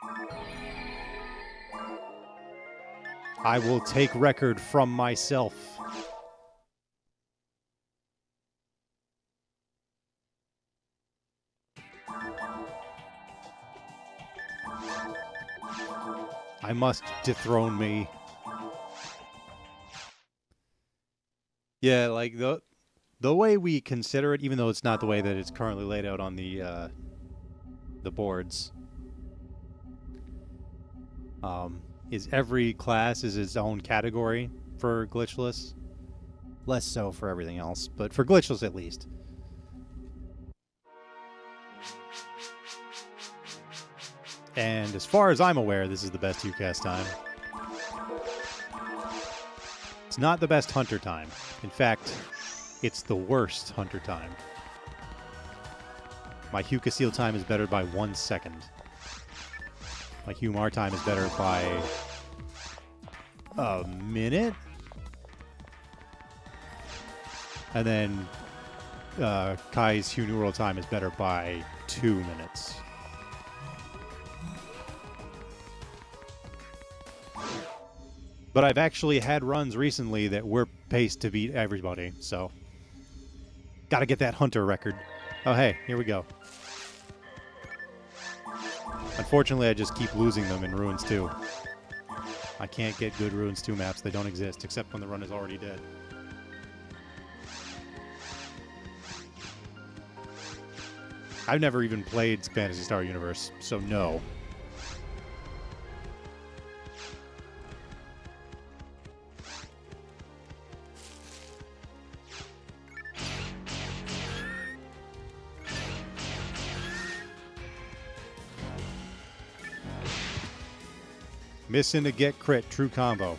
I will take record from myself. I must dethrone me. Yeah, like the way we consider it, even though it's not the way that it's currently laid out on the boards, is every class is its own category for glitchless. Less so for everything else, but for glitchless at least. And as far as I'm aware, this is the best HUcast time. It's not the best hunter time. In fact, it's the worst hunter time. My HUcaseel time is better by 1 second. My HUmar time is better by a minute? And then Kai's HUneural time is better by 2 minutes. But I've actually had runs recently that were paced to beat everybody, so gotta get that hunter record. Oh hey, here we go. Unfortunately, I just keep losing them in Ruins 2. I can't get good Ruins 2 maps. They don't exist, except when the run is already dead. I've never even played Phantasy Star Universe, so no. Missing to get crit, true combo.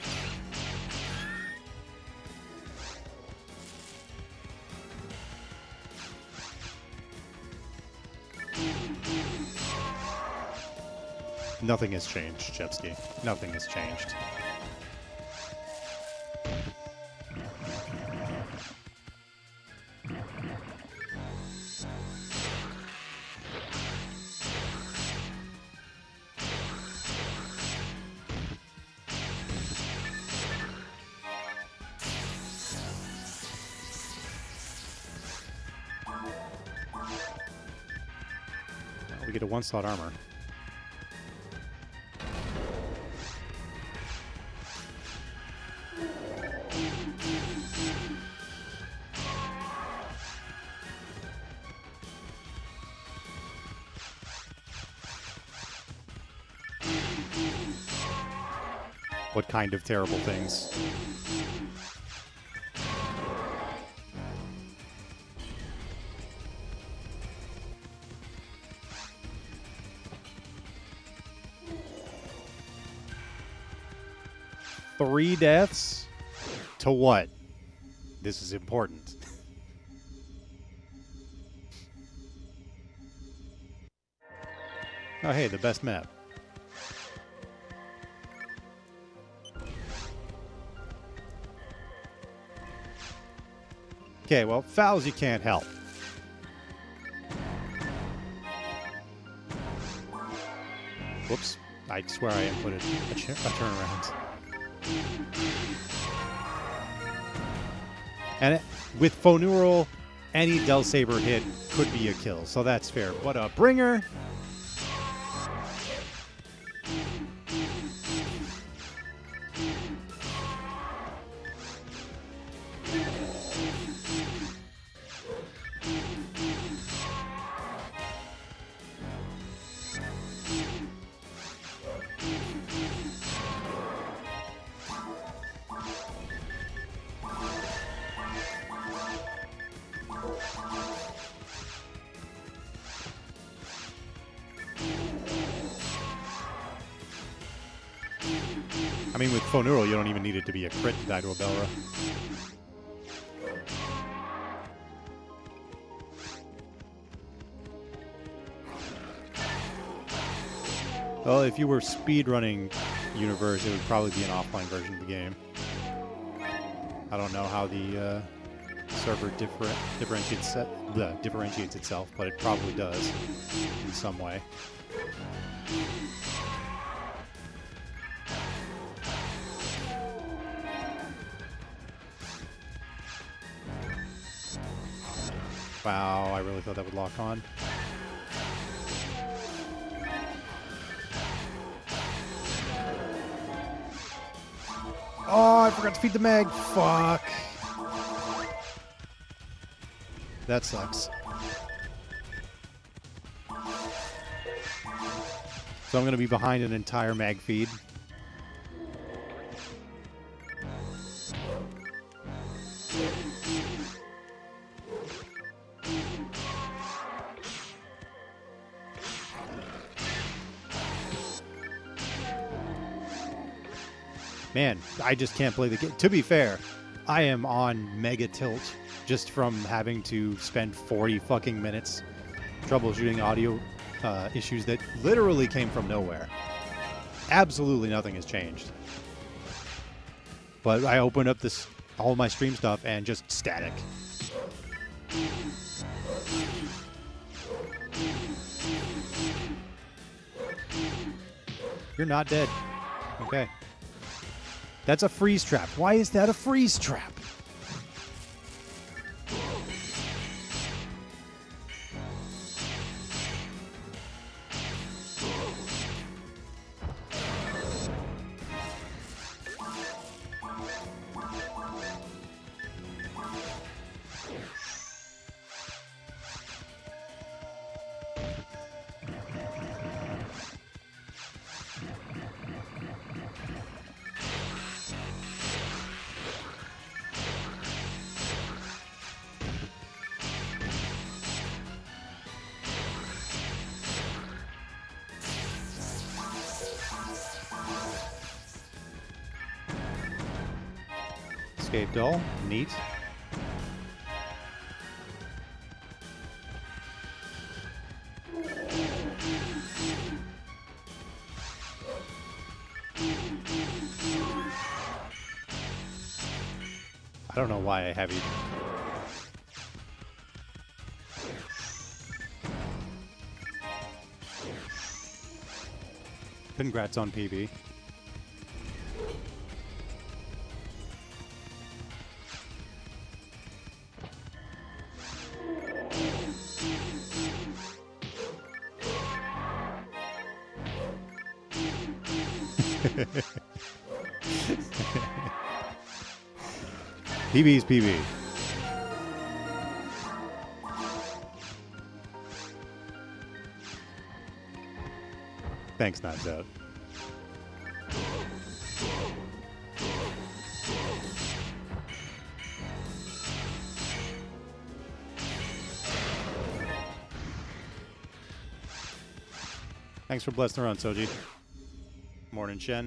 Nothing has changed, Chepsky. Nothing has changed. We get a 1-slot armor. What kind of terrible things? Three deaths? To what? This is important. Oh, hey, the best map. Okay, well, fouls you can't help. Whoops. I swear I inputted a turnaround. And with Phoneural, any Del Saber hit could be a kill, so that's fair. But a bringer... I mean, with Phoneural, you don't even need it to be a crit to die to a Belra. Well, if you were speedrunning Universe, it would probably be an offline version of the game. I don't know how the server differentiates itself, but it probably does in some way. Wow, I really thought that would lock on. Oh, I forgot to feed the mag. Fuck. That sucks. So I'm going to be behind an entire mag feed. Man, I just can't play the game. To be fair, I am on mega tilt just from having to spend 40 fucking minutes troubleshooting audio issues that literally came from nowhere. Absolutely nothing has changed. But I opened up all my stream stuff and just static. You're not dead. Okay. That's a freeze trap. Why is that a freeze trap? Escape doll. Neat. I don't know why I have you. Congrats on PB. PB's PB. Thanks, Knives Out. Thanks for blessing the run, Soji. Morning, Shen.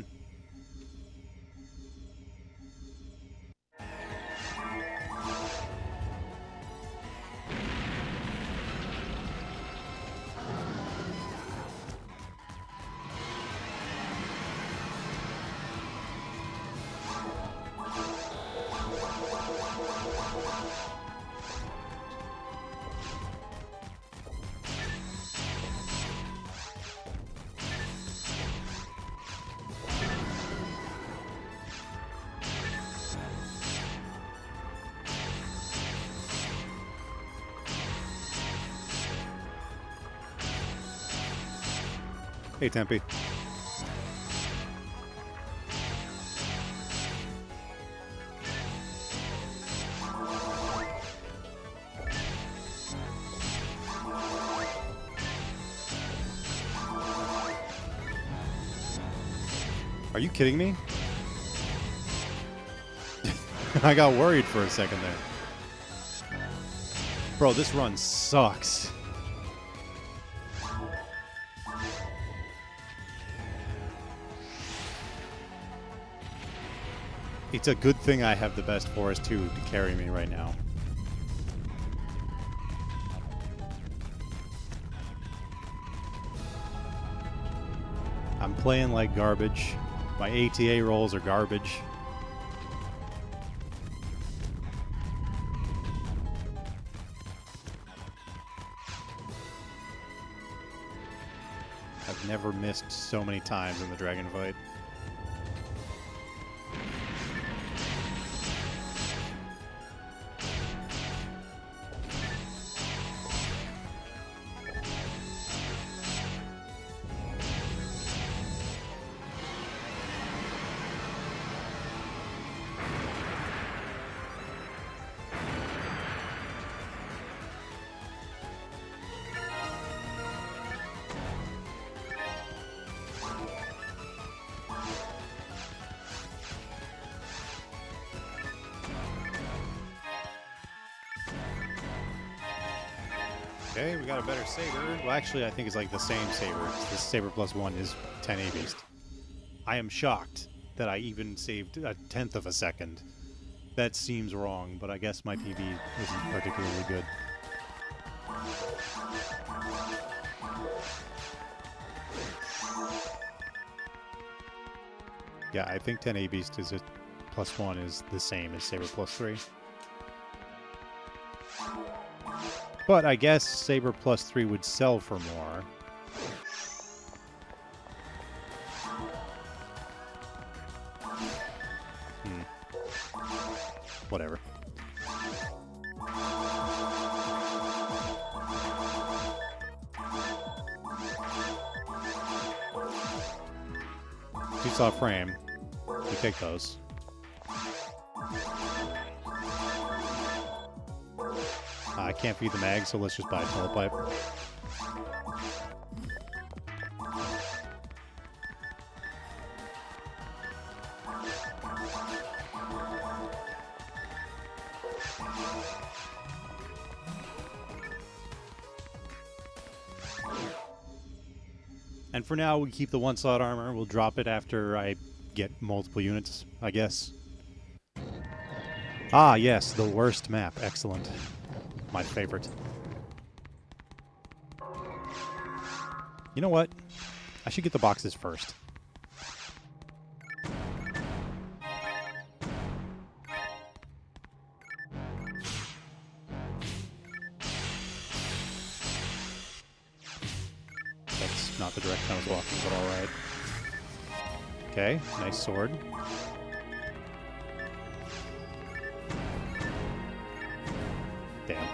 Hey, Tempe. Are you kidding me? I got worried for a second there. Bro, this run sucks. It's a good thing I have the best Forest 2 to carry me right now. I'm playing like garbage. My ATA rolls are garbage. I've never missed so many times in the dragon fight. Okay, we got a better saber. Well, actually, I think it's like the same saber. This saber +1 is 10 A beast. I am shocked that I even saved a tenth of a second. That seems wrong, but I guess my PB isn't particularly good. Yeah, I think 10 A beast is a +1 is the same as saber +3. But I guess saber +3 would sell for more. Whatever. You saw frame. We take those. I can't feed the mag, so let's just buy a telepipe. And for now, we keep the 1-slot armor. We'll drop it after I get multiple units, I guess. Ah, yes, the worst map. Excellent. My favorite. You know what? I should get the boxes first. That's not the direction I was walking, but alright. Okay, nice sword. Damn.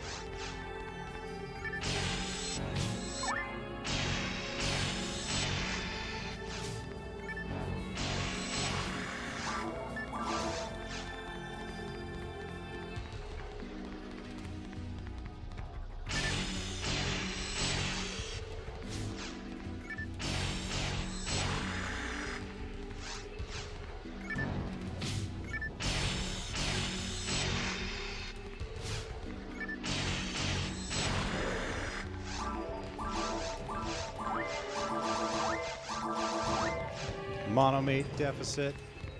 Monomate deficit.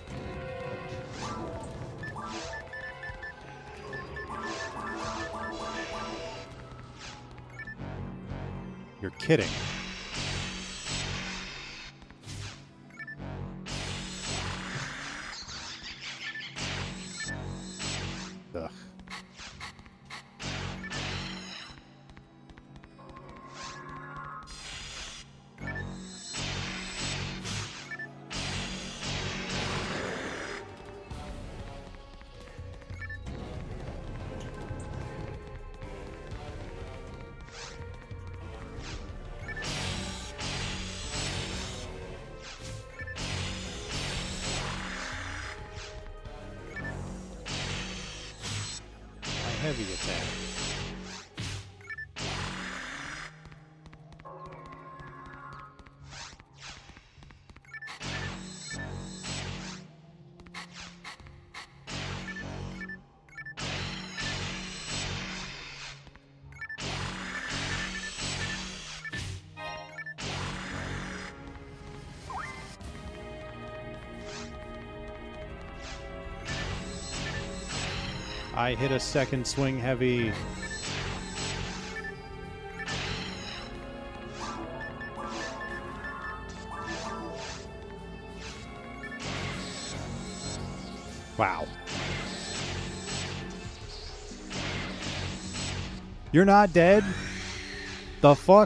You're kidding. Ugh. Heavy attack. I hit a second swing heavy. Wow. You're not dead? The fuck?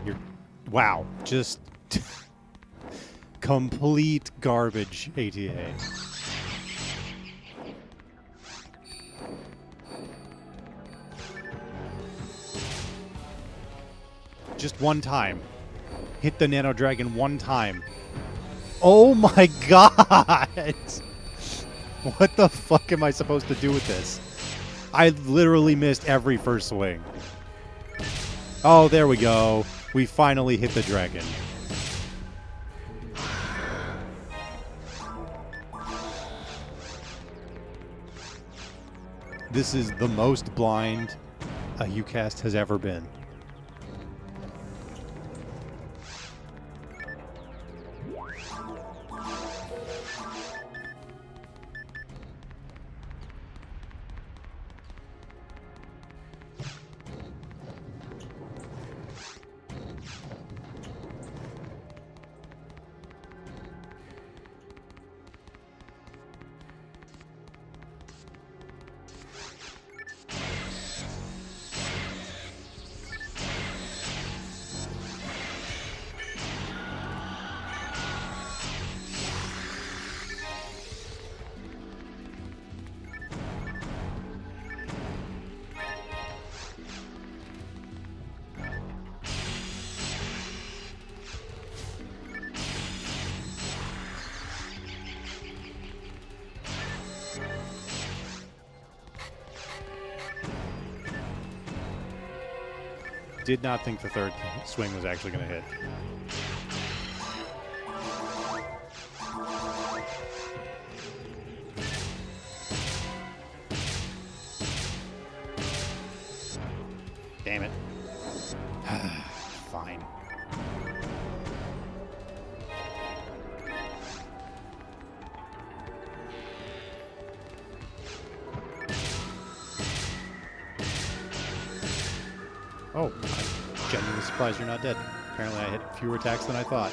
You're... Wow. Just... complete garbage, ATA. Just one time. Hit the Nano Dragon one time. Oh my god! What the fuck am I supposed to do with this? I literally missed every first swing. Oh, there we go. We finally hit the dragon. This is the most blind a HUcast has ever been. Did not think the third swing was actually going to hit. Damn it. Fine. Oh, I'm genuinely surprised you're not dead. Apparently I hit fewer attacks than I thought.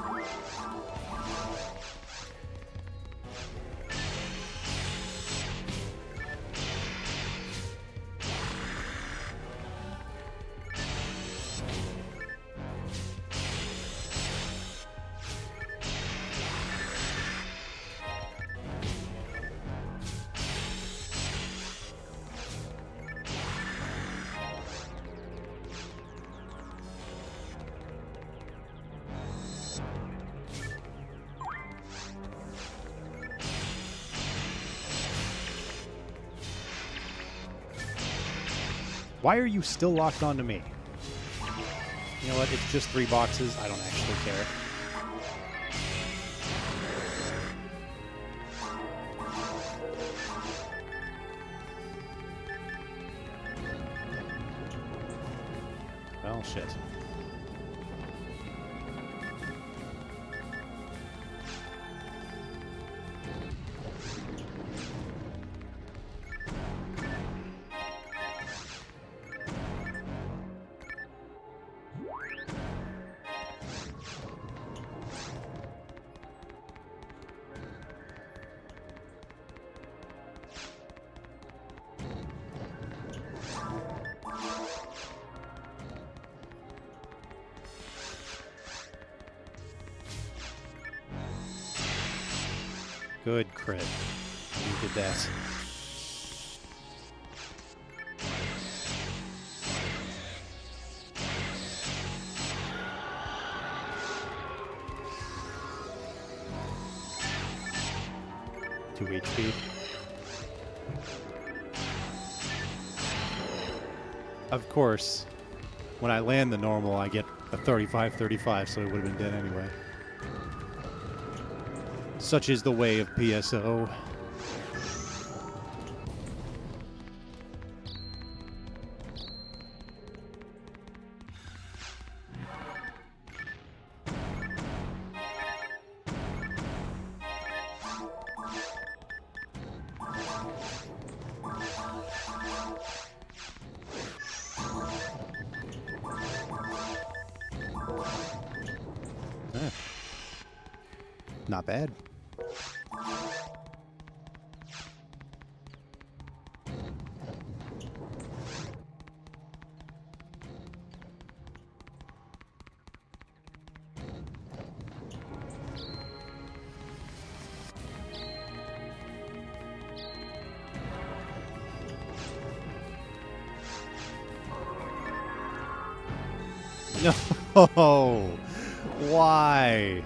Why are you still locked onto me? You know what? It's just 3 boxes. I don't actually care. Well, shit. Good crit. You did that. Two HP. Of course, when I land the normal, I get a 35-35, so it would have been dead anyway. Such is the way of PSO. Not bad. No! Why?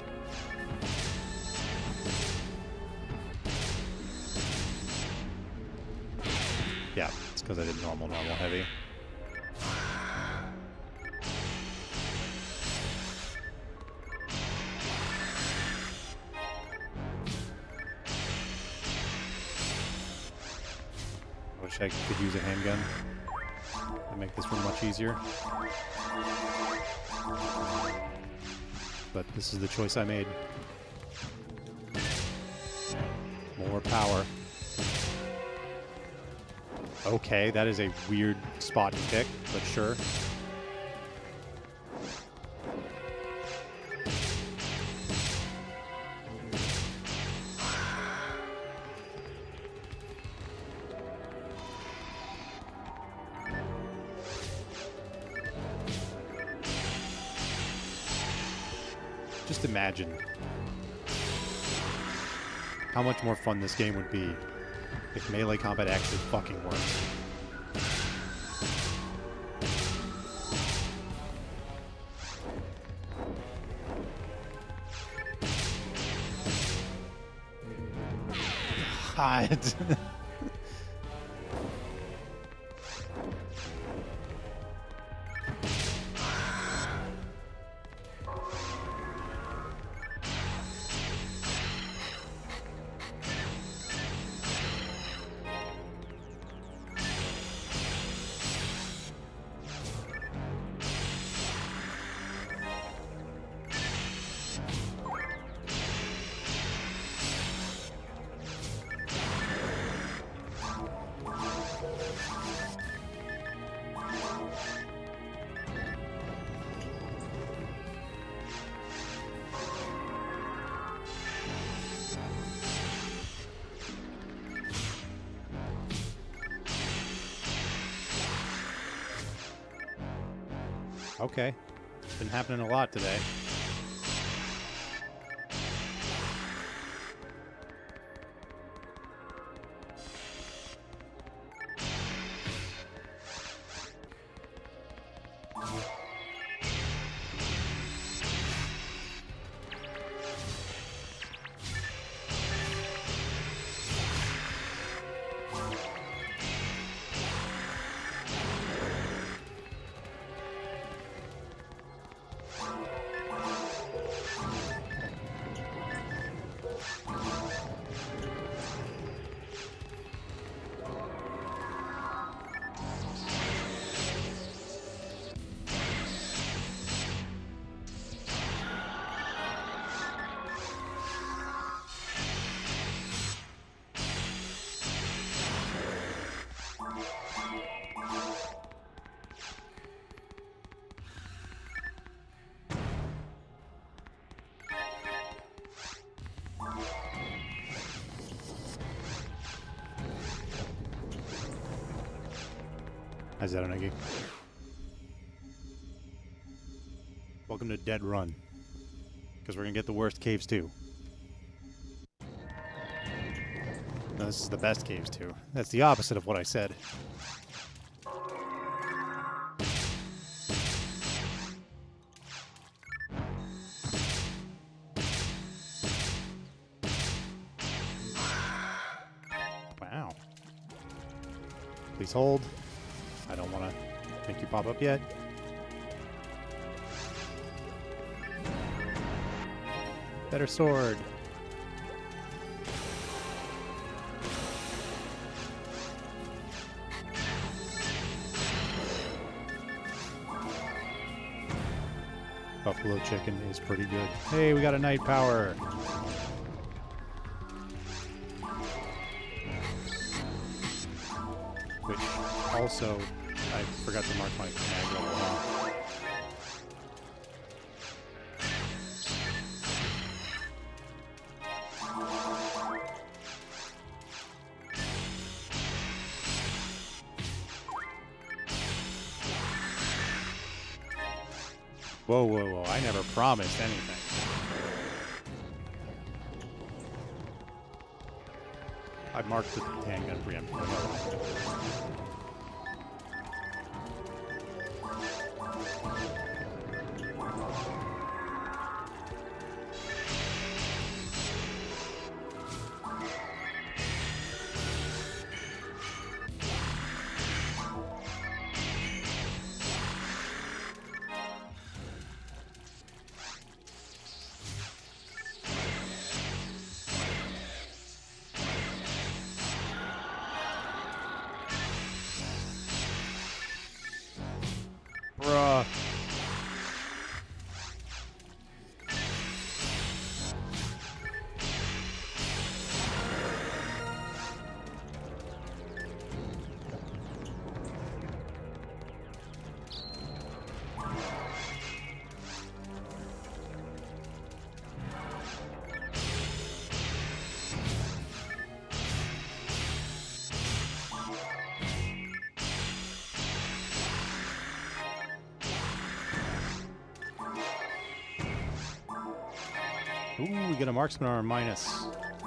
Yeah, it's because I did normal, heavy. I wish I could use a handgun to make this one much easier. But this is the choice I made. More power. Okay, that is a weird spot to pick, but sure. Just imagine how much more fun this game would be if melee combat actually fucking works. God. Okay. It's been happening a lot today. How's that, Onegi? Welcome to Dead Run. Because we're going to get the worst caves too. No, this is the best caves too. That's the opposite of what I said. Wow. Please hold. I don't want to make you pop up yet. Better sword. Buffalo chicken is pretty good. Hey, we got a night power. Which also, I forgot to mark my mag level. Whoa, whoa, whoa. I never promised anything. I marked the handgun preemptively. Ooh, we get a marksman armor minus.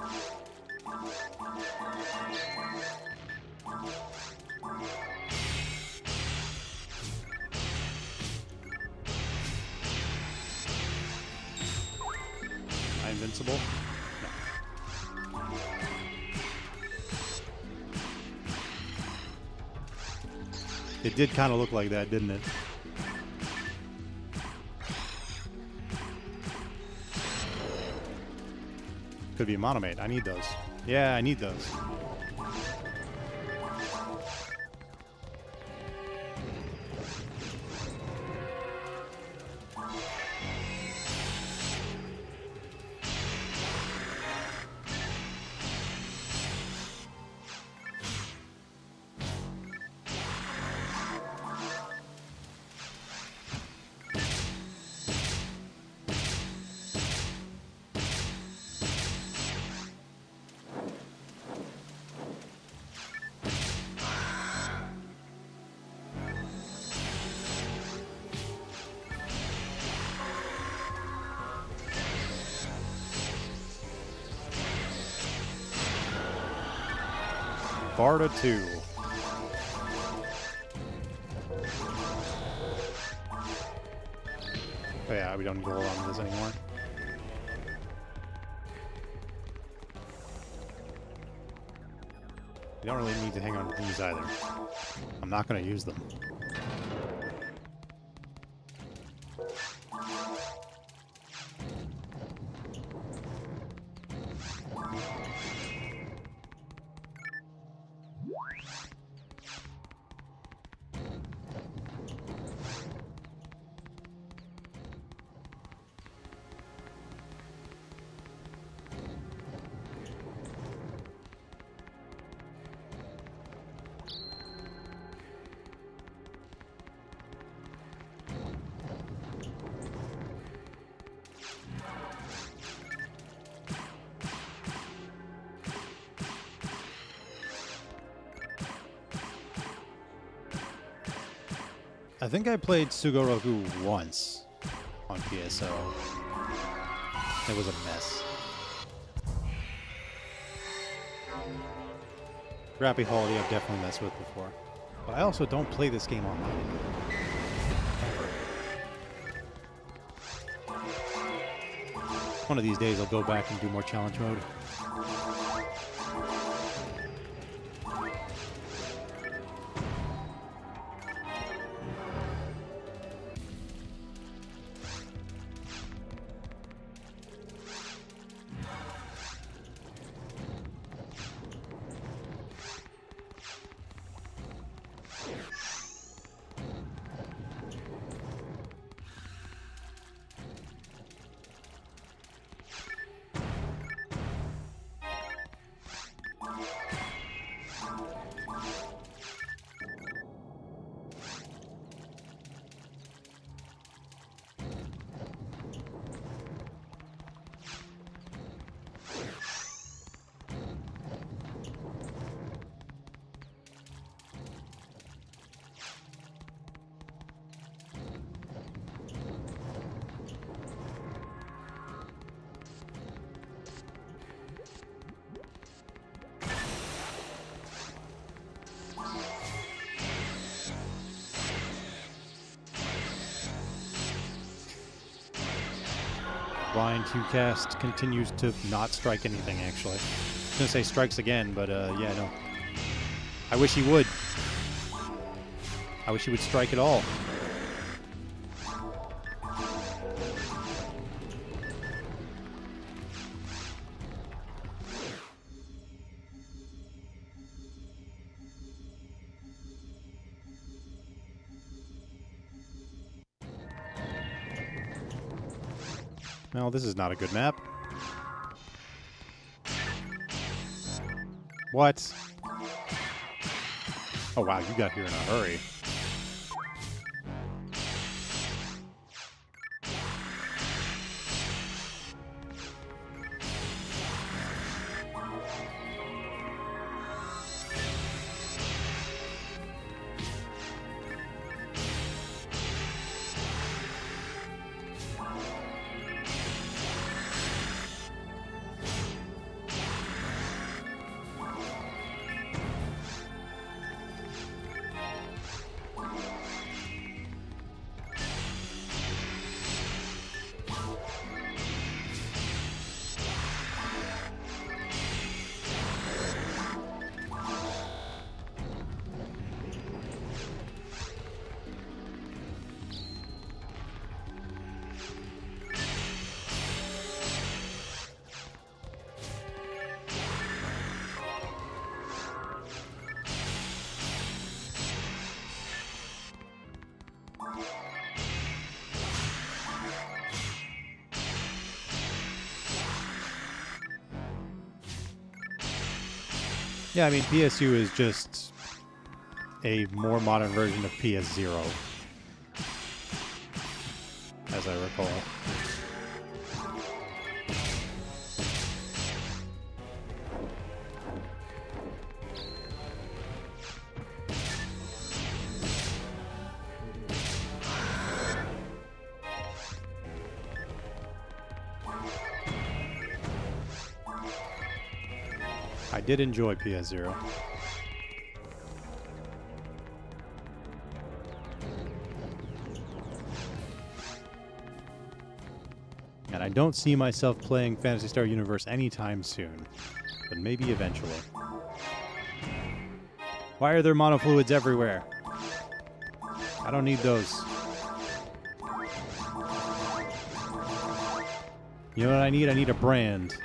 Am I invincible? No. It did kind of look like that, didn't it? Could be a monomate. I need those. Yeah, I need those. Barda 2. Oh yeah, we don't need to hold on to this anymore. We don't really need to hang on to these either. I'm not going to use them. I think I played Sugoroku once on PSO. It was a mess. Grappy Holiday I've definitely messed with before. But I also don't play this game online. Ever. One of these days I'll go back and do more challenge mode. Blind HUcast continues to not strike anything, actually. I was going to say strikes again, but yeah, no. I wish he would. I wish he would strike at all. Well, this is not a good map. What? Oh wow, you got here in a hurry. Yeah, I mean, PSU is just a more modern version of PS0, as I recall. I did enjoy PS0. And I don't see myself playing Phantasy Star Universe anytime soon, but maybe eventually. Why are there monofluids everywhere? I don't need those. You know what I need? I need a brand.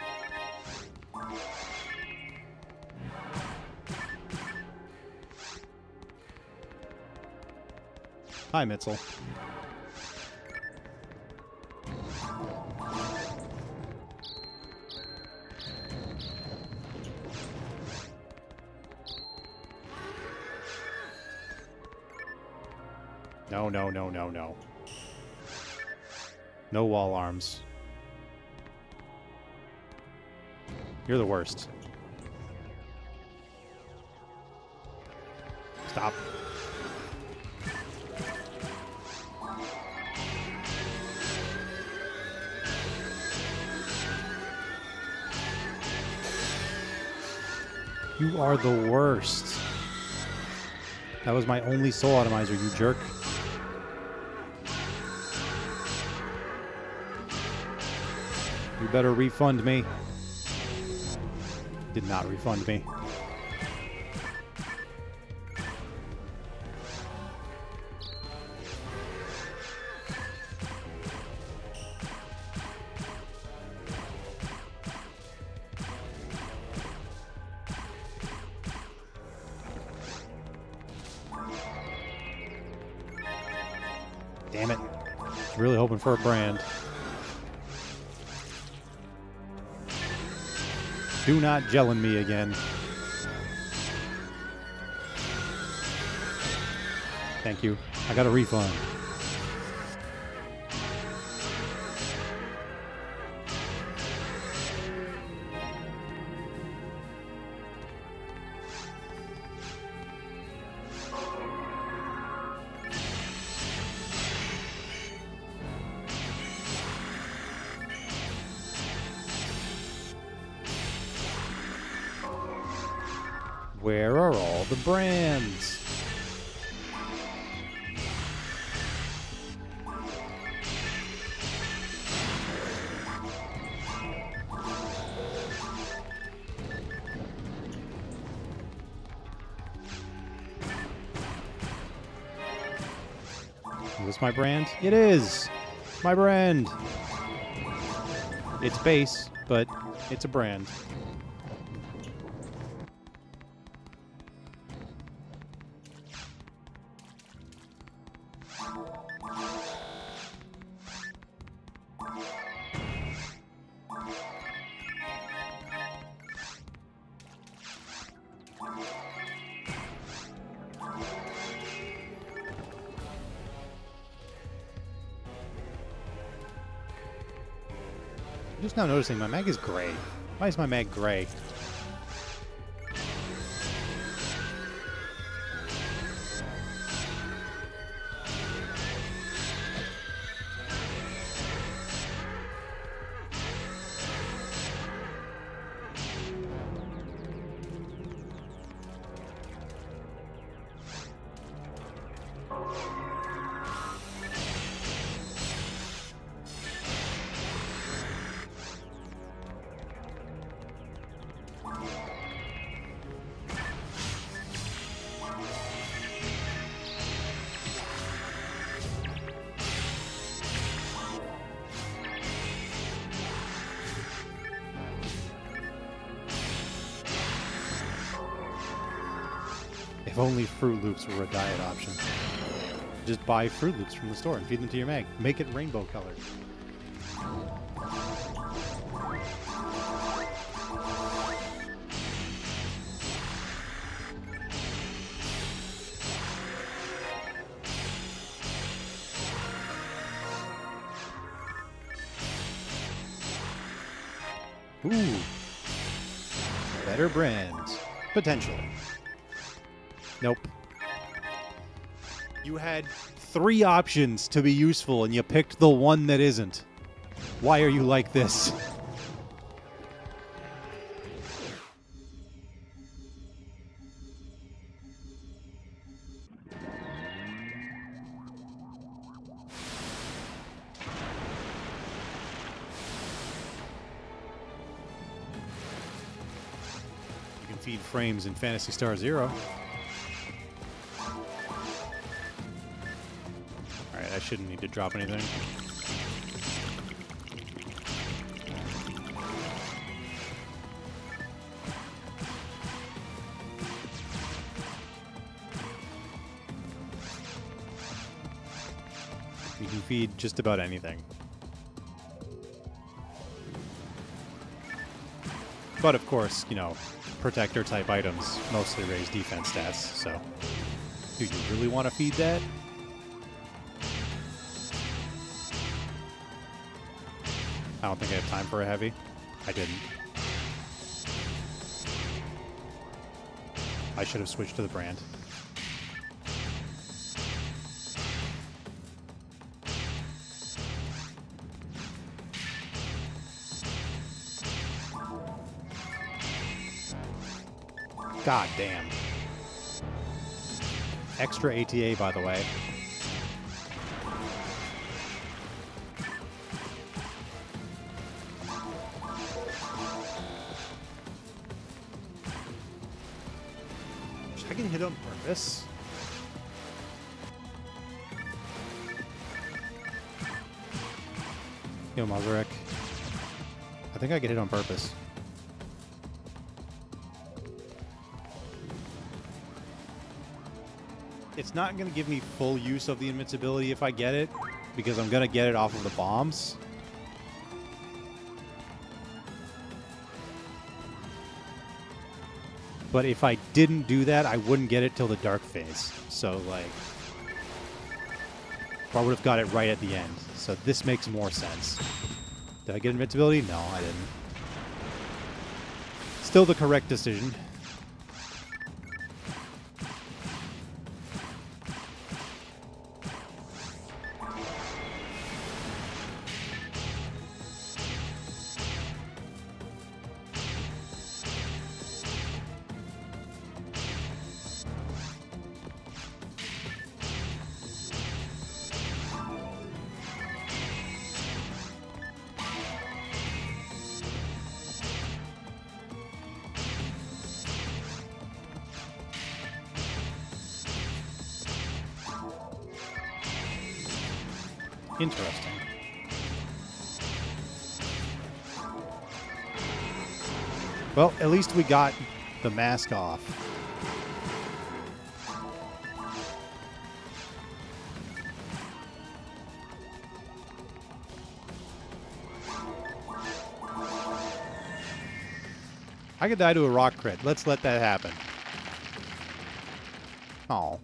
Hi, Mitzel. No, no, no, no, no. No wall arms. You're the worst. Stop. You are the worst. That was my only soul atomizer, you jerk. You better refund me. Did not refund me. Damn it. I was really hoping for a brand. Do not gel in me again. Thank you. I got a refund. Where are all the brands? Is this my brand? It is! My brand! It's base, but it's a brand. I'm just now noticing my mag is gray. Why is my mag gray? If only Fruit Loops were a diet option. Just buy Fruit Loops from the store and feed them to your mag. Make it rainbow colored. Ooh. Better brand. Potentially. Nope. You had 3 options to be useful, and you picked the one that isn't. Why are you like this? You can feed frames in Phantasy Star Zero. Alright, I shouldn't need to drop anything. You can feed just about anything. But of course, you know, protector type items mostly raise defense stats, so do you really want to feed that? I don't think I have time for a heavy. I didn't. I should have switched to the brand. God damn. Extra ATA, by the way. Should I get hit on purpose? Yo, Mazarek. I think I get hit on purpose. It's not going to give me full use of the invincibility if I get it, because I'm going to get it off of the bombs. But if I didn't do that, I wouldn't get it till the dark phase. So, like, I would have got it right at the end. So this makes more sense. Did I get invincibility? No, I didn't. Still the correct decision. Interesting. Well, at least we got the mask off. I could die to a rock crit. Let's let that happen. Oh.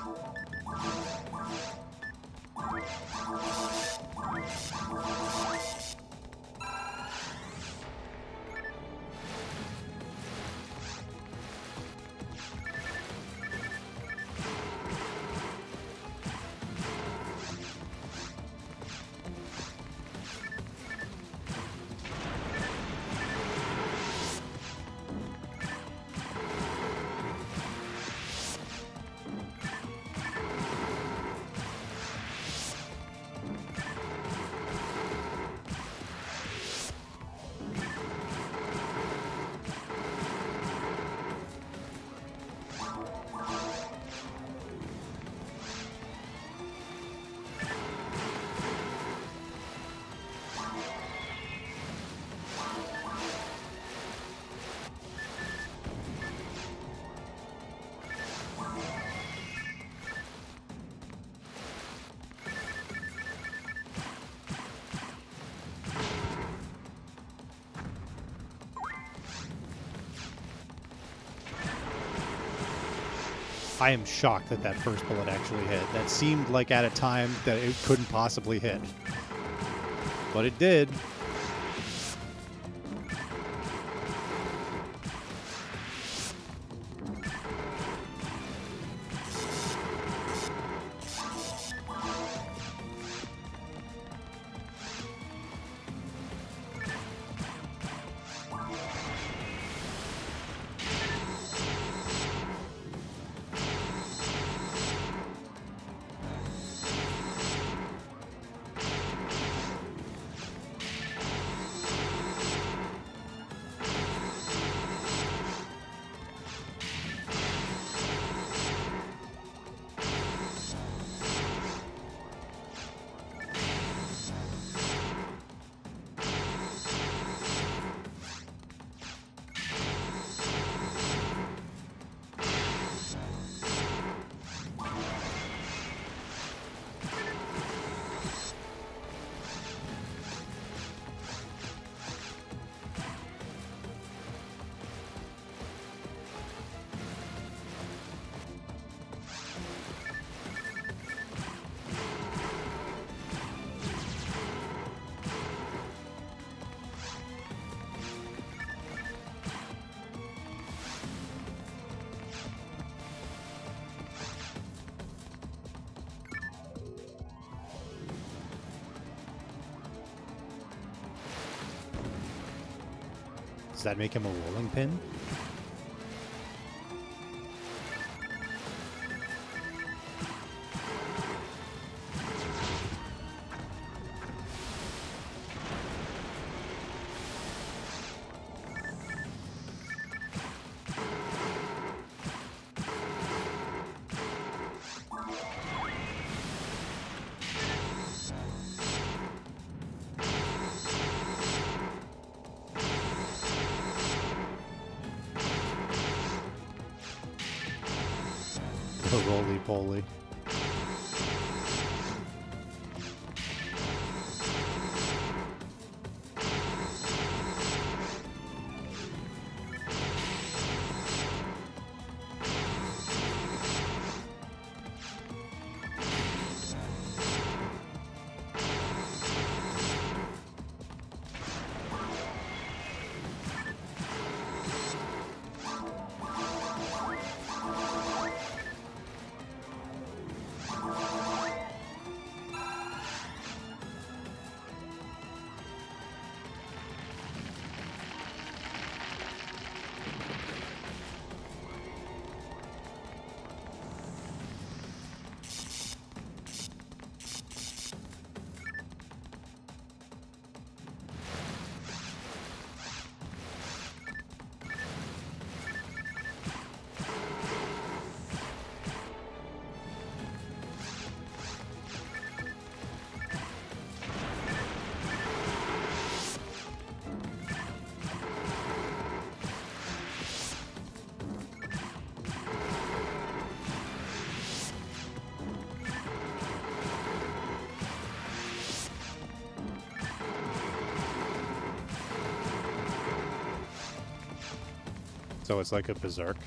I am shocked that that first bullet actually hit. That seemed like at a time that it couldn't possibly hit. But it did. that make him a rolling pin? Roly-poly. So it's like a berserk.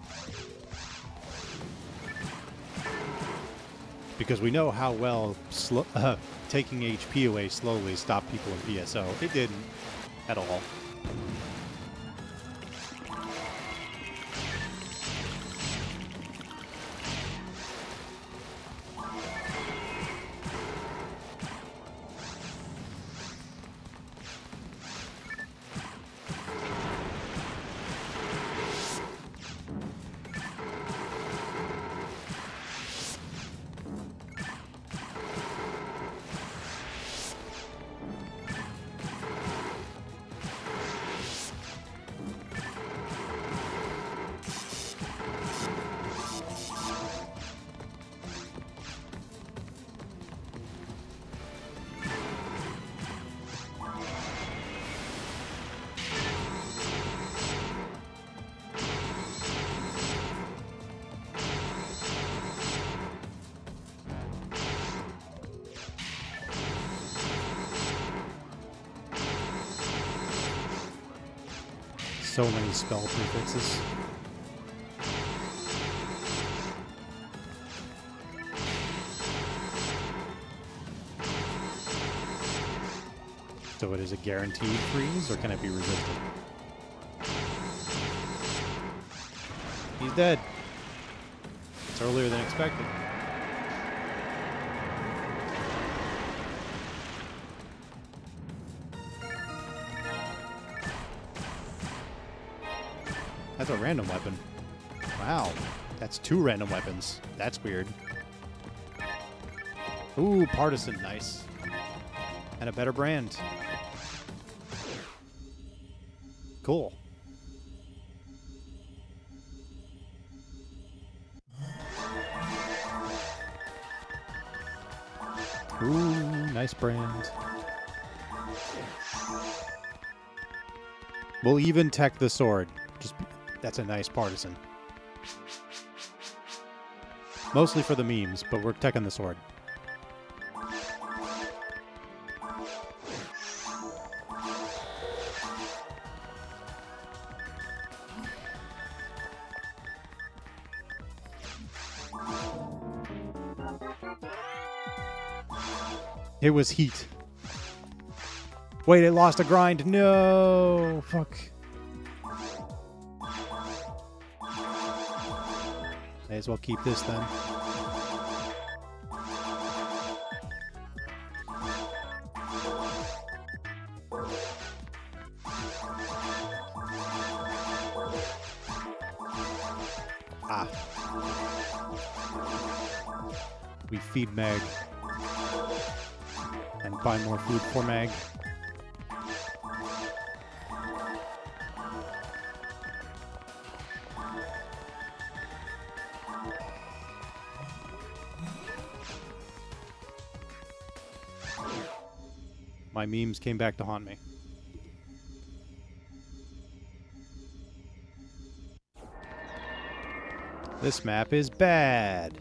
Because we know how well taking HP away slowly stopped people in PSO. It didn't at all. So many spell prefixes. So it is a guaranteed freeze, or can it be resisted? He's dead. It's earlier than expected. That's a random weapon. Wow. That's 2 random weapons. That's weird. Ooh, Partisan. Nice. And a better brand. Cool. Ooh, nice brand. We'll even tech the sword. That's a nice Partisan. Mostly for the memes, but we're teching the sword. It was heat. Wait, it lost a grind. No. Fuck. May as well keep this then. We feed Meg. And buy more food for Meg. My memes came back to haunt me. This map is bad.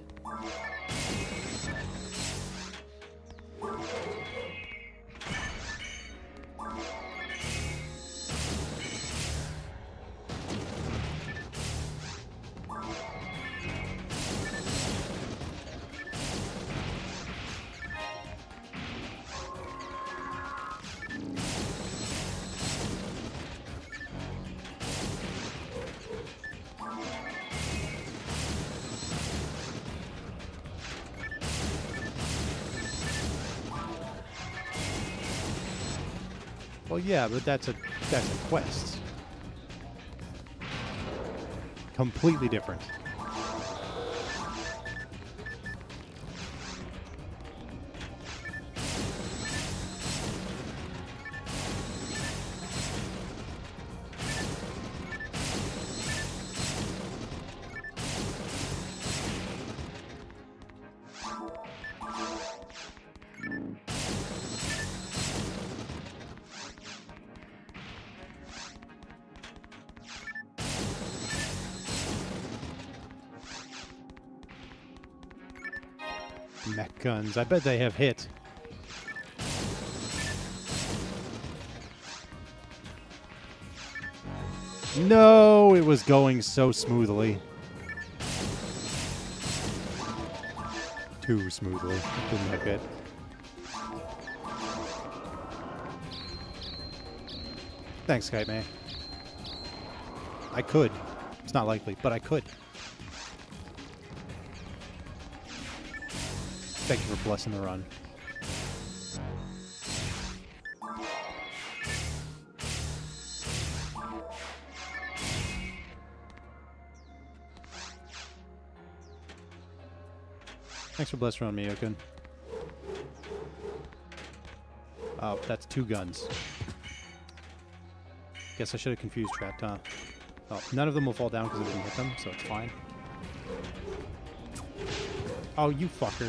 Well, yeah, but that's a quest. Completely different. Mech guns. I bet they have hit. No, it was going so smoothly. Too smoothly. It didn't have hit. Thanks, Skype Man. I could. It's not likely, but I could. Thank you for blessing the run. Thanks for blessing on me, Okun. Oh, that's 2 guns. Guess I should have confused trapped, huh? Oh, none of them will fall down because I didn't hit them, so it's fine. Oh, you fucker.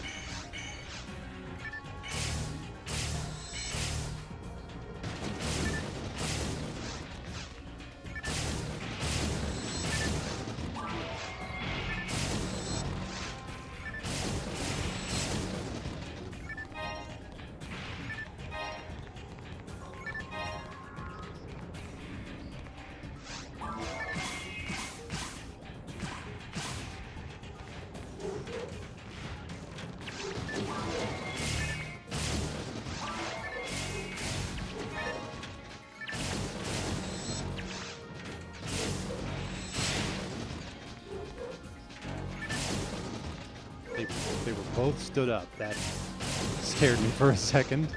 They were both stood up. That scared me for a second.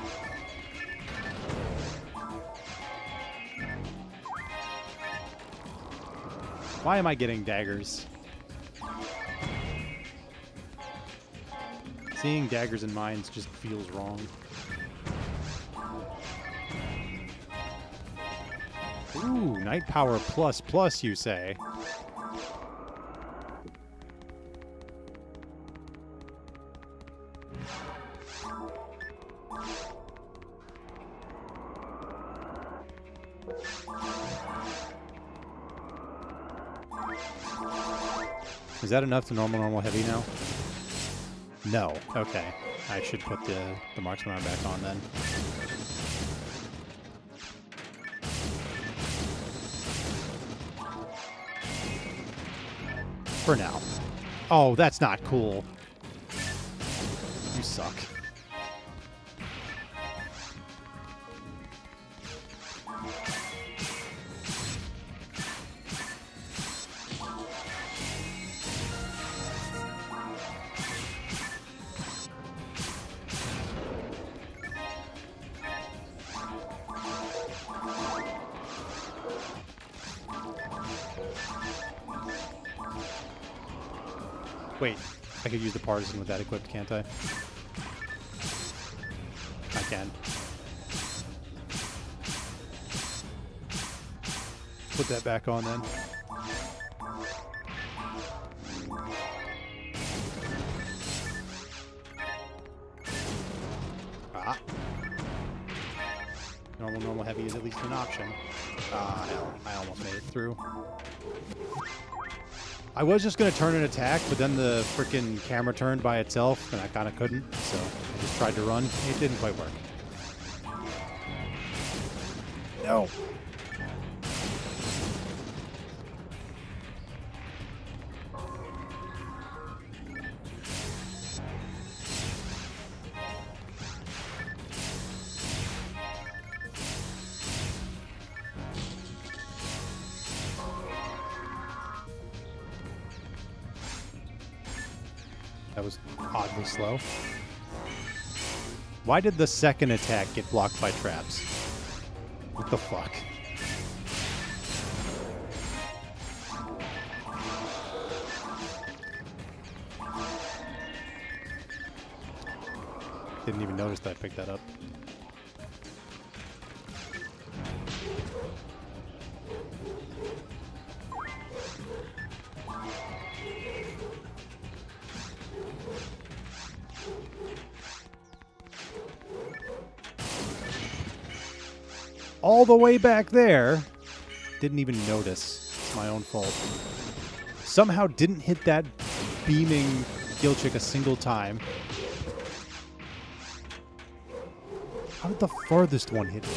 Why am I getting daggers? Seeing daggers in mines just feels wrong. Ooh, Night Power plus plus, you say? Is that enough to normal heavy now? No. Okay. I should put the marksman arm back on then. For now. Oh, that's not cool. You suck. Wait, I could use the partisan with that equipped, can't I? I can. Put that back on then. Ah. Normal heavy is at least an option. Ah, hell. I almost made it through. I was just going to turn an attack, but then the freaking camera turned by itself, and I kind of couldn't, so I just tried to run. It didn't quite work. No! That was oddly slow. Why did the second attack get blocked by traps? What the fuck? Didn't even notice that I picked that up. All the way back there. Didn't even notice. It's my own fault. Somehow didn't hit that beaming kill chick a single time. How did the farthest one hit me?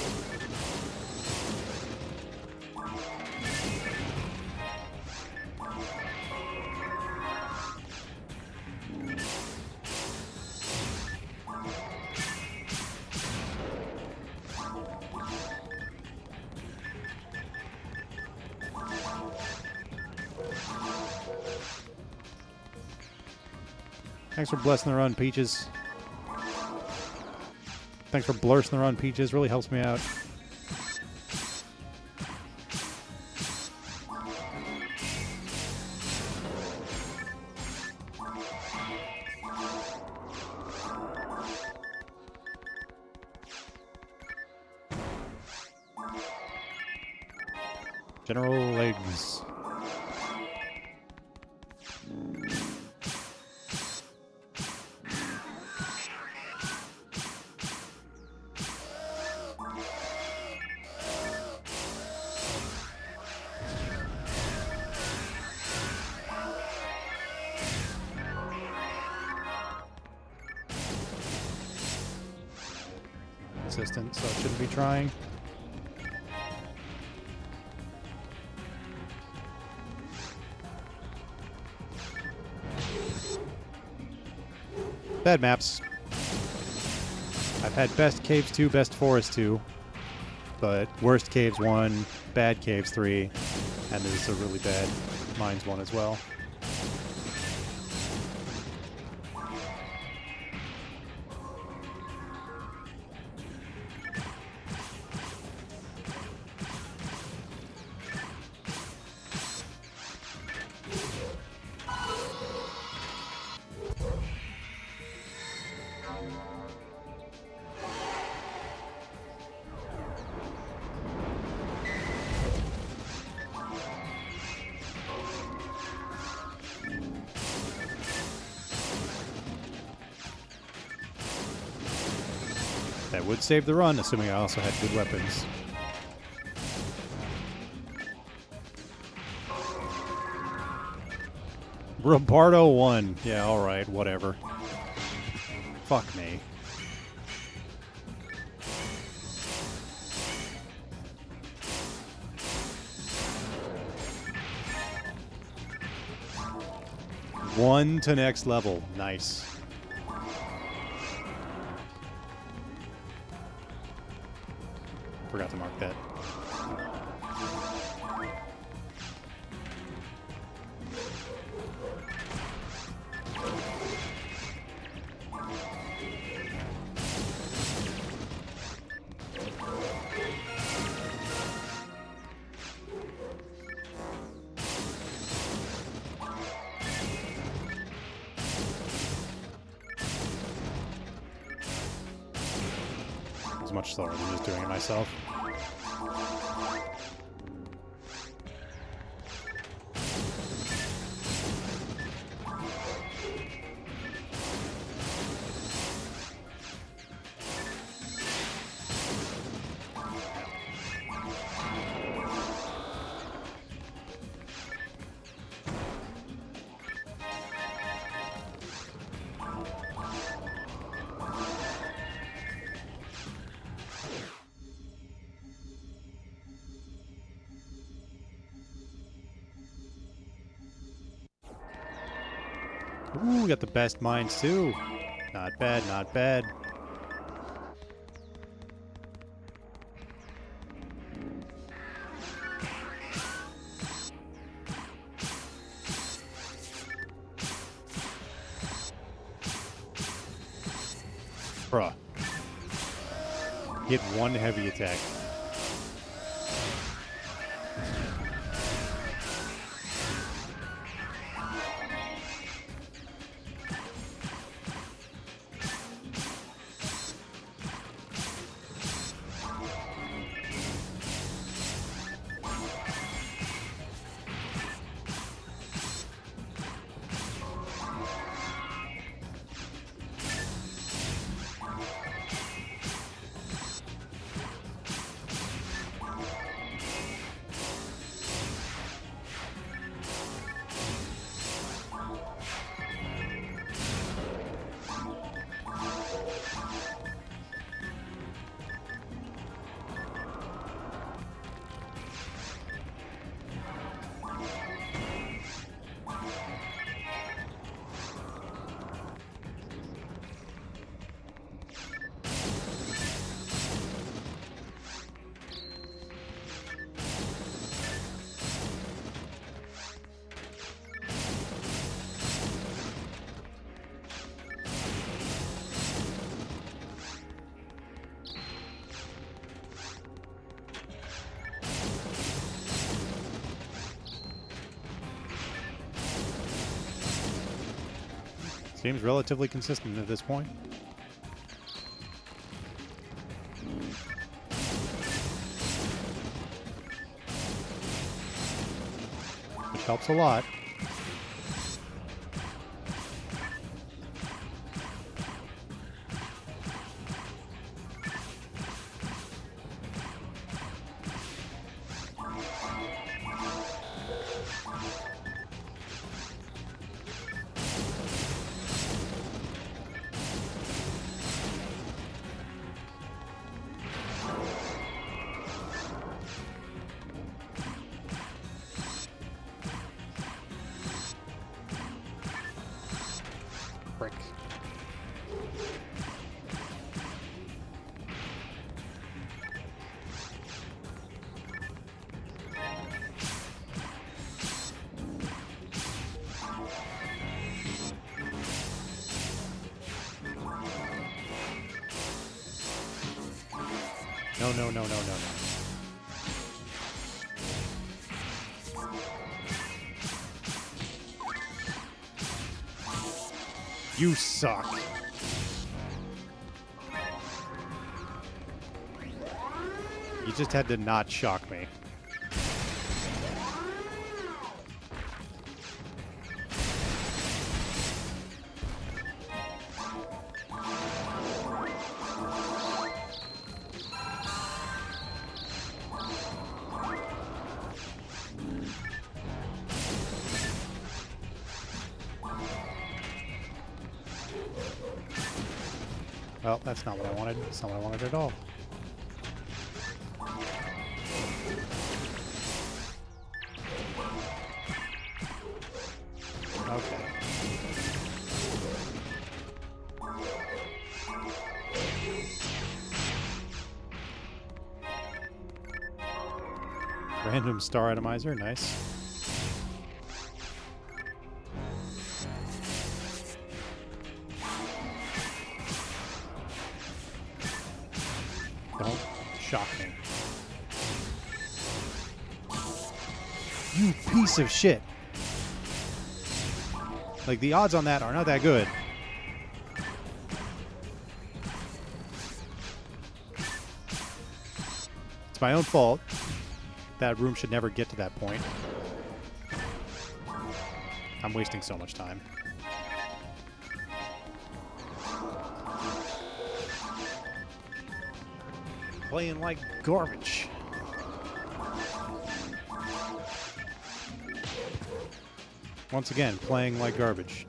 Thanks for blessing the run, Peaches. Thanks for blursing the run, Peaches. Really helps me out. General legs. Consistent, so I shouldn't be trying. Bad maps. I've had best caves 2, best forest 2, but worst caves 1, bad caves 3, and there's a really bad mines 1 as well. That would save the run, assuming I also had good weapons. Roberto won. Yeah, alright, whatever. Fuck me. One to next level. Nice. Forgot to mark that. feels much slower than just doing it myself. Ooh, we got the best mines too. Not bad, not bad. Bruh. Hit one heavy attack. Seems relatively consistent at this point. Which helps a lot. Frick. No, no, no, no, no, no. You suck. You just had to not shock me. Well, that's not what I wanted. That's not what I wanted at all. Okay. Random star atomizer, nice. Don't shock me. You piece of shit. Like, the odds on that are not that good. It's my own fault. That room should never get to that point. I'm wasting so much time. Playing like garbage. Once again, playing like garbage.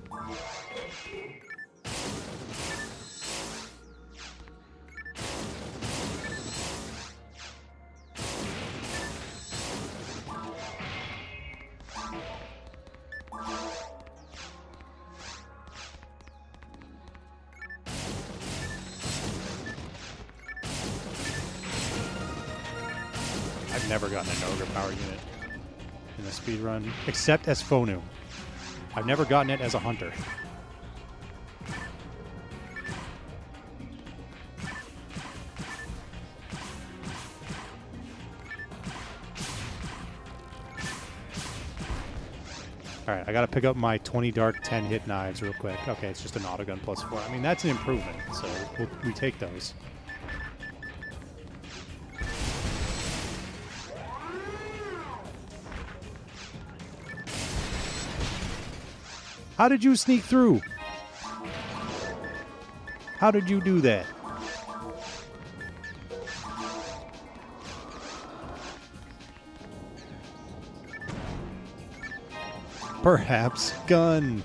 I've never gotten an ogre power unit in a speedrun, except as Fonu. I've never gotten it as a hunter. Alright, I gotta pick up my 20 dark 10 hit knives real quick. Okay, it's just an autogun plus 4. I mean, that's an improvement, so we take those. How did you sneak through? How did you do that? Perhaps gun.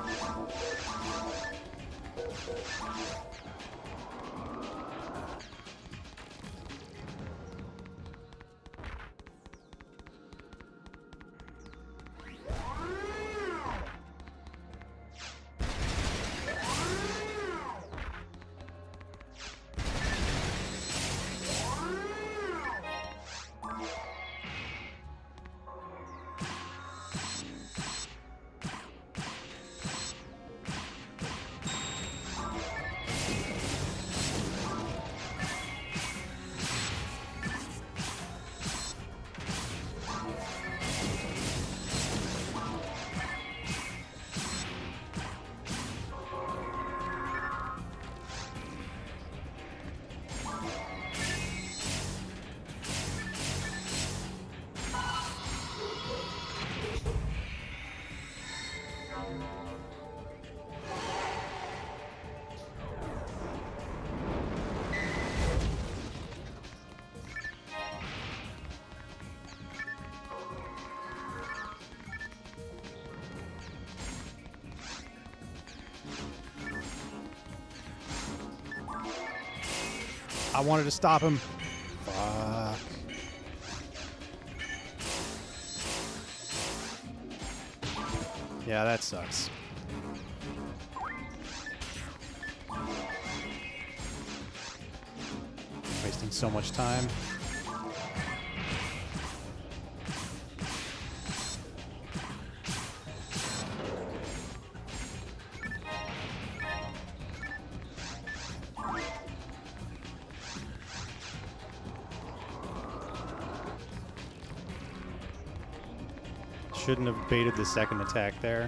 I wanted to stop him. Fuck. Yeah, that sucks. Wasting so much time. Shouldn't have baited the second attack there.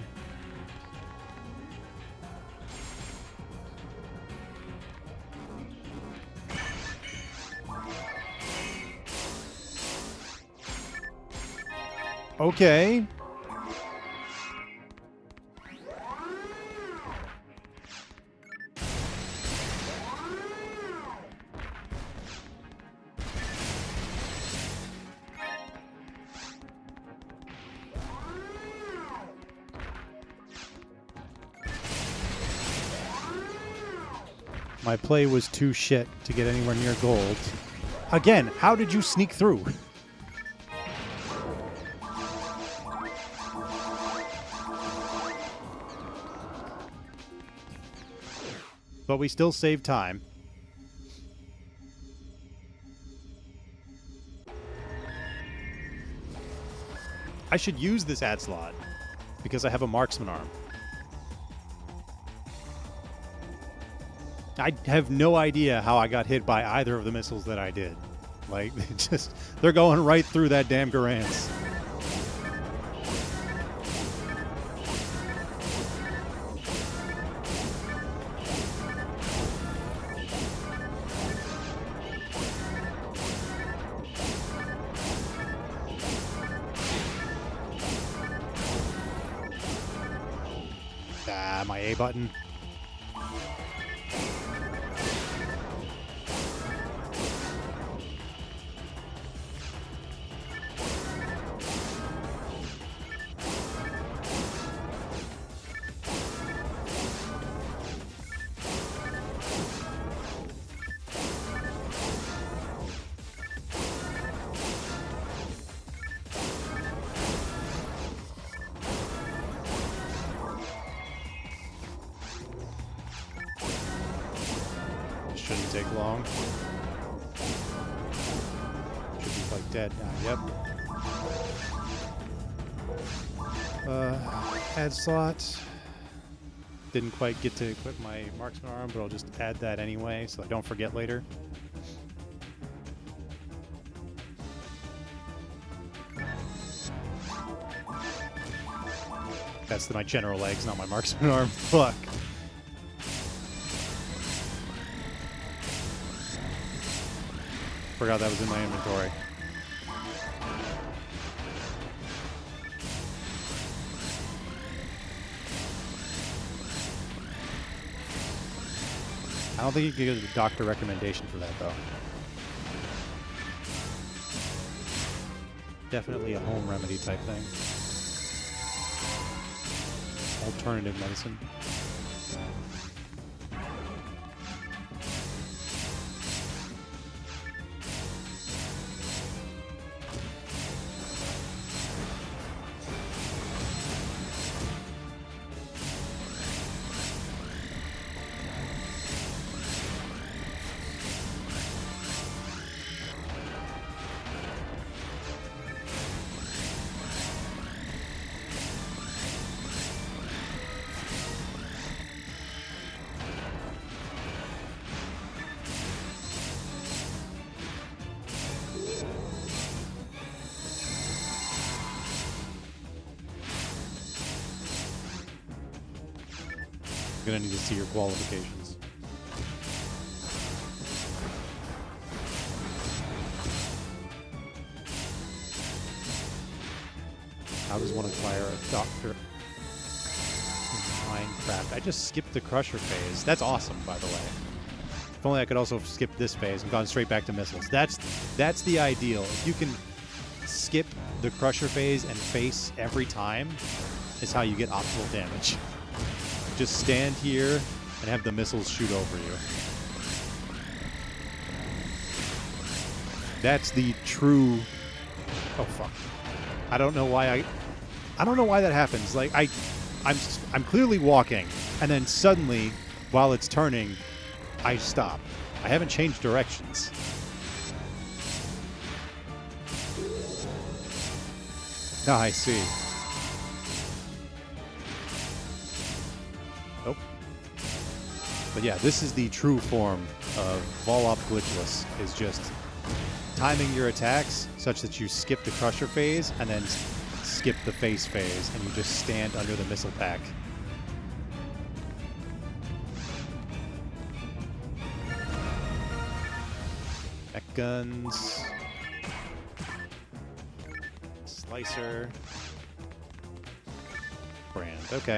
Okay. My play was too shit to get anywhere near gold. Again, how did you sneak through? But we still save time. I should use this ad slot because I have a marksman arm. I have no idea how I got hit by either of the missiles that I did. Like, they're going right through that damn Garance. my A button. Shouldn't take long. Should be like dead now. Yep. Add slot. Didn't quite get to equip my marksman arm, but I'll just add that anyway so I don't forget later. That's my general legs, not my marksman arm. Fuck. Forgot that was in my inventory. I don't think you can get a doctor recommendation for that, though. Definitely a home remedy type thing. Alternative medicine. Gonna need to see your qualifications. How does one acquire a doctor in Minecraft? I just skipped the crusher phase. That's awesome, by the way. If only I could also skip this phase and gone straight back to missiles. That's the ideal. If you can skip the crusher phase and face every time, is how you get optimal damage. Just stand here and have the missiles shoot over you. That's the true... Oh, fuck. I don't know why that happens. Like, I'm clearly walking, and then suddenly, while it's turning, I stop. I haven't changed directions. Ah, I see. Nope. But yeah, this is the true form of HUcast Glitchless, is just timing your attacks such that you skip the crusher phase and then skip the face phase, and you just stand under the missile pack. Mech guns. Slicer. Brand. Okay.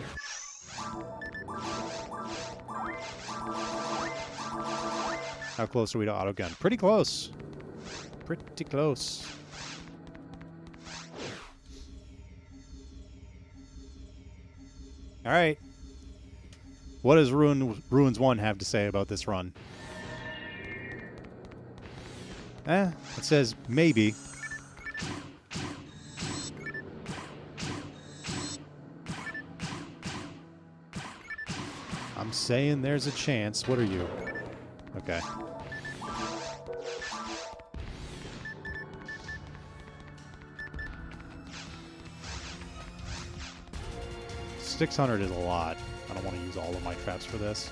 How close are we to auto gun? Pretty close. Pretty close. All right. What does Ruins 1 have to say about this run? It says maybe. I'm saying there's a chance. What are you? Okay. $600 is a lot. I don't want to use all of my traps for this.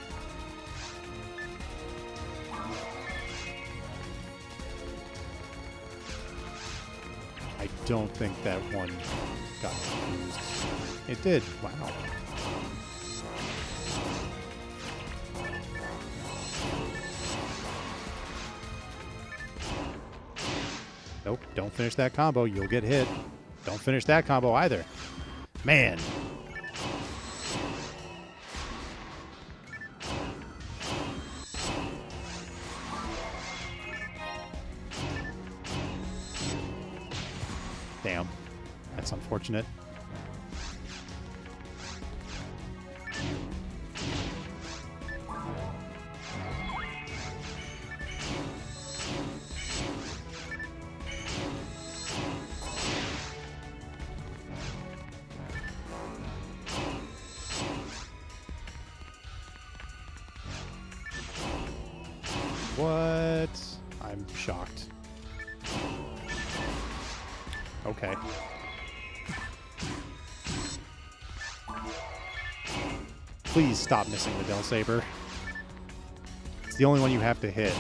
I don't think that one got used. It did. Wow. Nope, don't finish that combo. You'll get hit. Don't finish that combo either. Man. Damn. That's unfortunate. What? I'm shocked. Okay. Please stop missing the Del Saber. It's the only one you have to hit.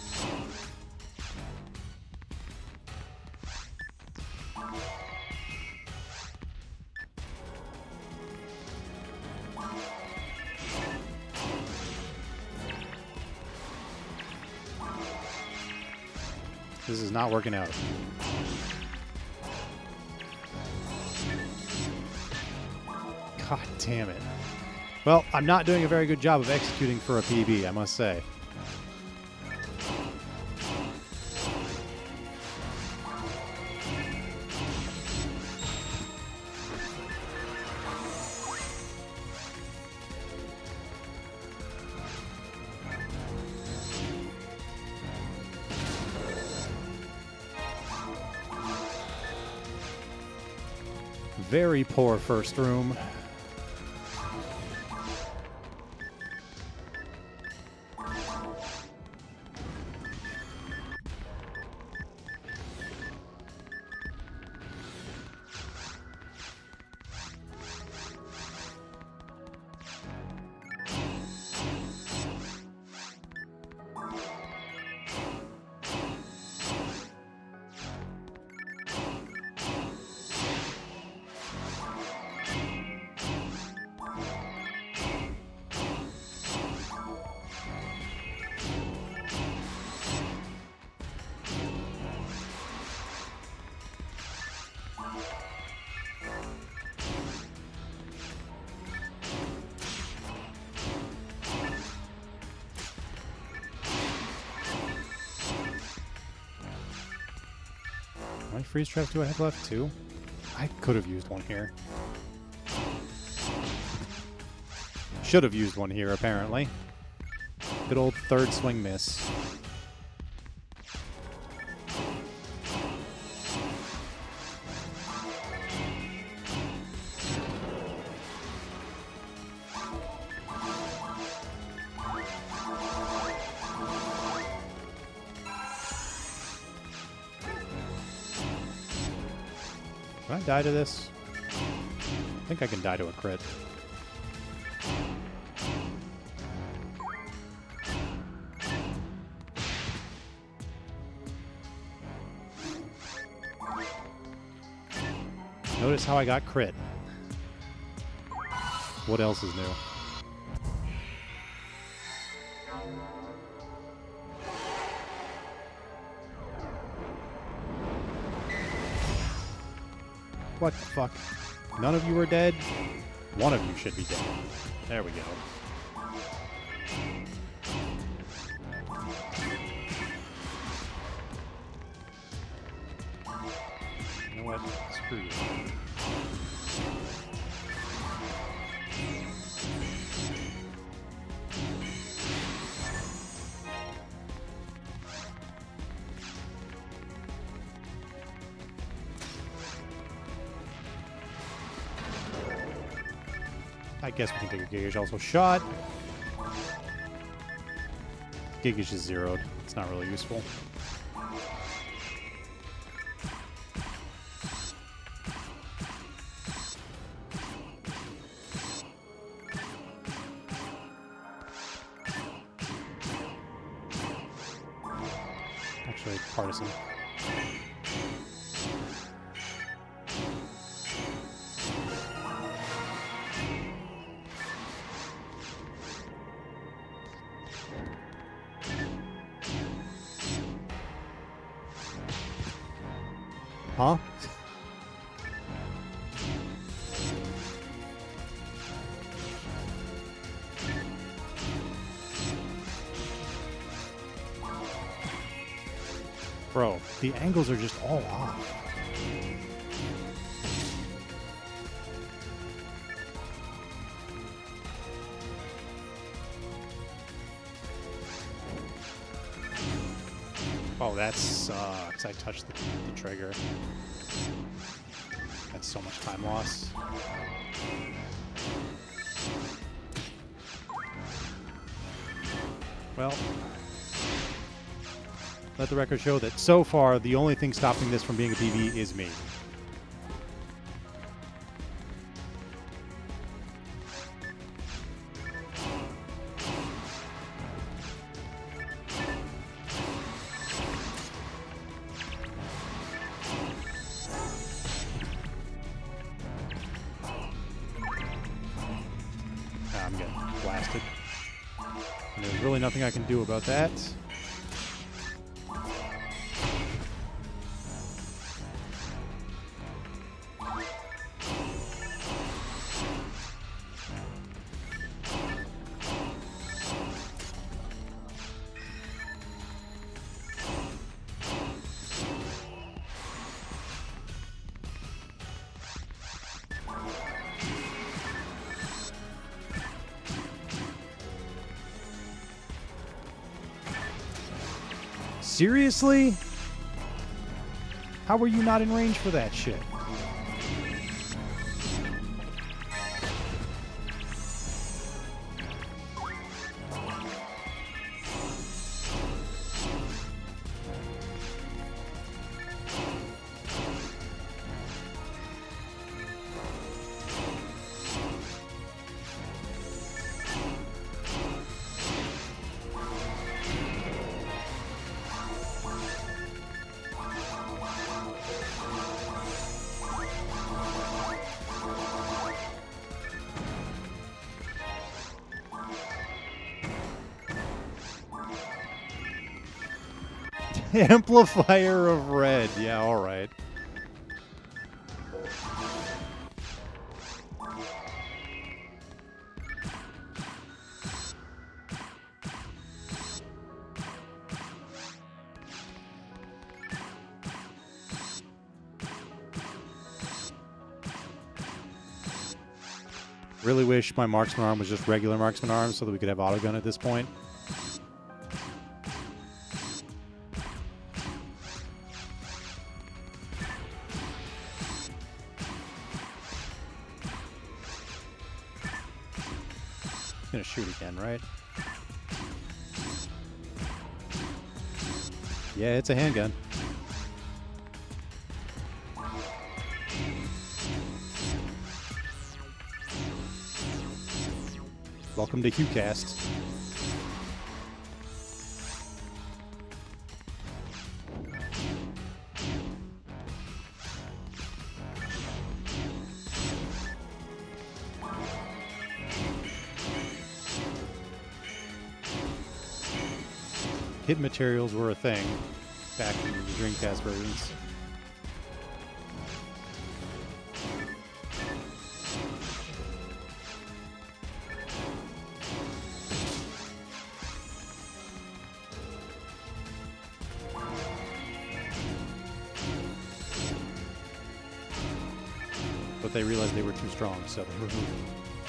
This is not working out. God damn it. Well, I'm not doing a very good job of executing for a PB, I must say. Very poor first room. How many freeze traps do I have left? 2? I could have used one here. Should have used one here, apparently. Good old third swing miss. Can I die to this? I think I can die to a crit. Notice how I got crit. What else is new? What the fuck? None of you are dead? One of you should be dead. There we go. You know what? Screw you. I guess we can take a Gigish also shot. Gigish is zeroed. It's not really useful. Actually, partisan. Huh? Bro, the angles are just all off. Oh, that sucks. I touched the trigger. That's so much time loss. Well, let the record show that so far the only thing stopping this from being a PB is me. I'm getting blasted. And there's really nothing I can do about that. Seriously? How were you not in range for that shit? Amplifier of red. Yeah, all right. Really wish my marksman arm was just regular marksman arm so that we could have autogun at this point. Gonna shoot again, right? Yeah, it's a handgun. Welcome to HUcast. Hit materials were a thing back in the Dreamcast versions. But they realized they were too strong, so they removed them.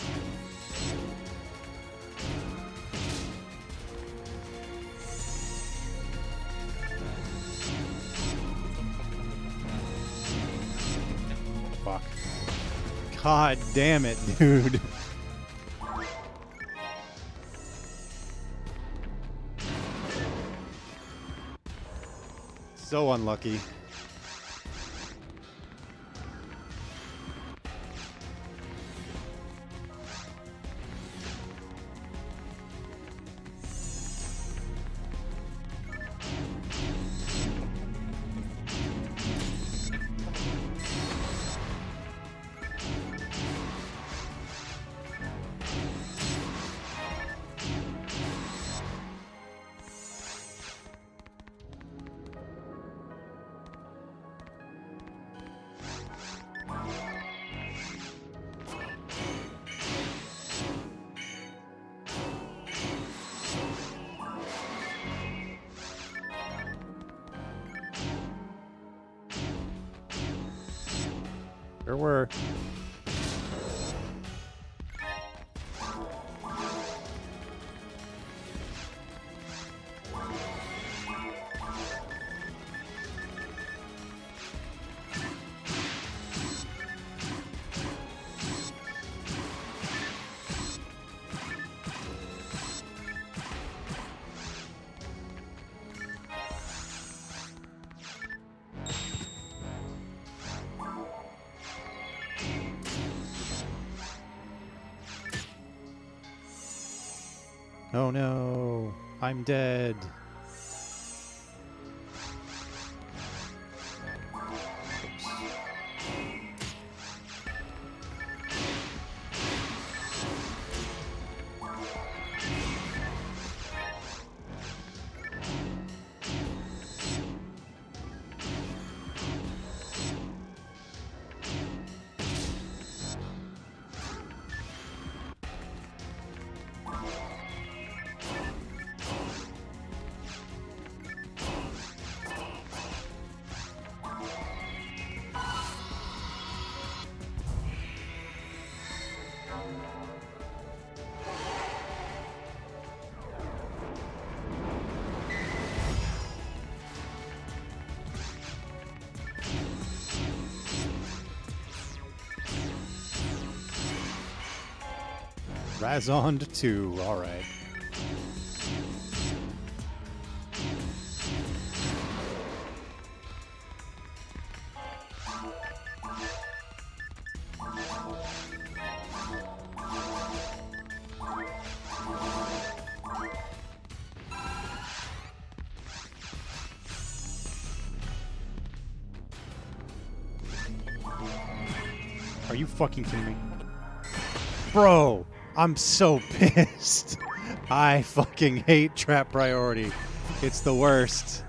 Fuck. God damn it, dude. So unlucky. There were. Oh no, I'm dead. Razond 2, alright. Are you fucking kidding me? Bro, I'm so pissed. I fucking hate trap priority. It's the worst.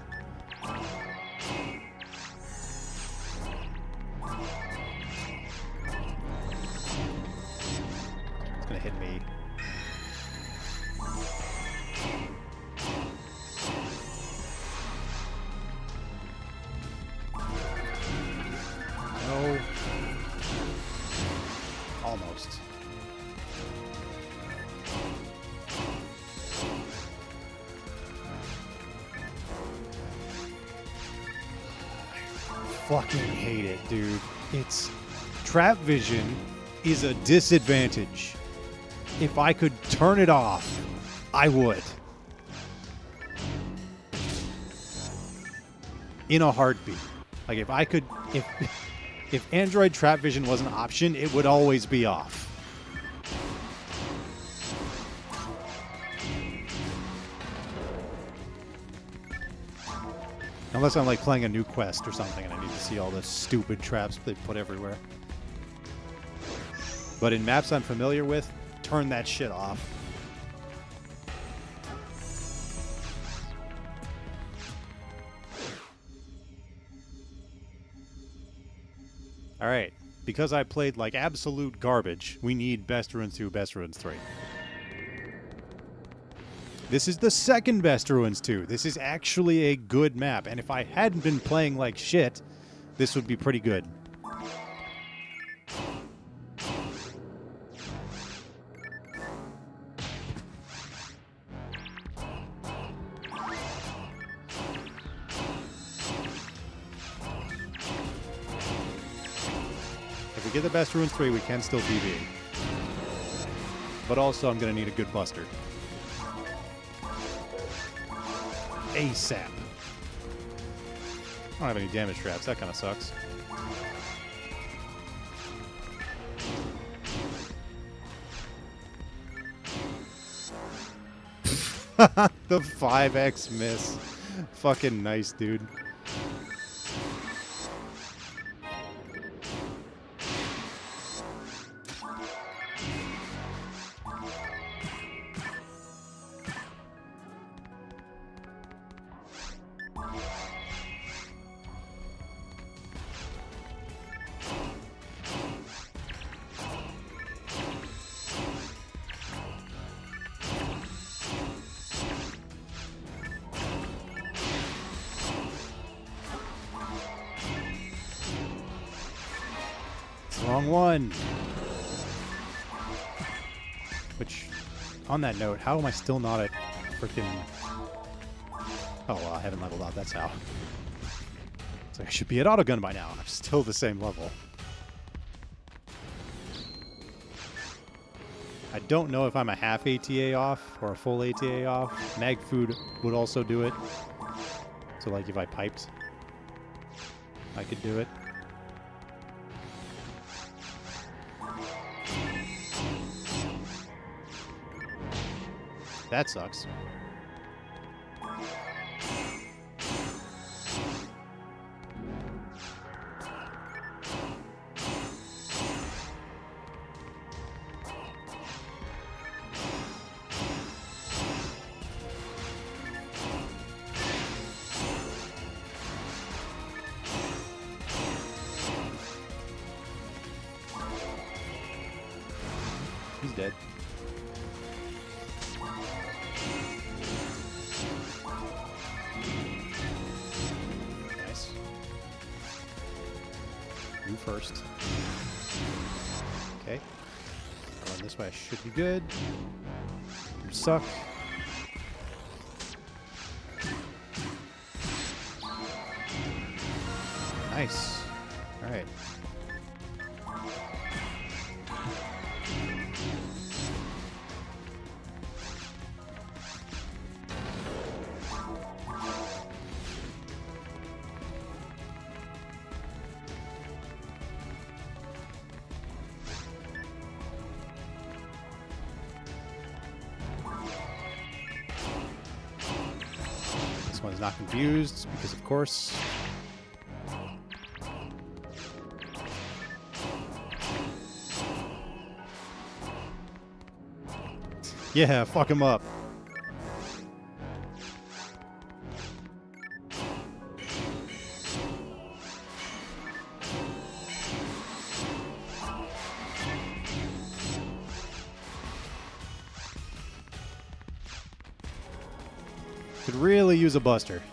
It's gonna hit me. No. Almost. Fucking hate it, dude. It's trap vision is a disadvantage. If I could turn it off, I would. In a heartbeat. Like if I could, if Android trap vision was an option, it would always be off. Unless I'm like playing a new quest or something and I need to see all the stupid traps they put everywhere. But in maps I'm familiar with, turn that shit off. Alright, because I played like absolute garbage, we need Best Ruins 2, Best Ruins 3. This is the second Best Ruins 2. This is actually a good map, and if I hadn't been playing like shit, this would be pretty good. If we get the Best Ruins 3, we can still PB. But also, I'm going to need a good buster. ASAP. I don't have any damage traps. That kind of sucks. The 5x miss. Fucking nice, dude. Wrong one. Which, on that note, how am I still not at freaking... Oh, well, I haven't leveled up, that's how. It's like I should be at autogun by now. I'm still the same level. I don't know if I'm a half ATA off or a full ATA off. Mag food would also do it. So, like, if I piped, I could do it. That sucks. He's dead. Nice. You first. Okay. Run this way. I should be good. You suck. Nice. All right. This one's not confused because, of course. Yeah, fuck him up. Could really use a buster.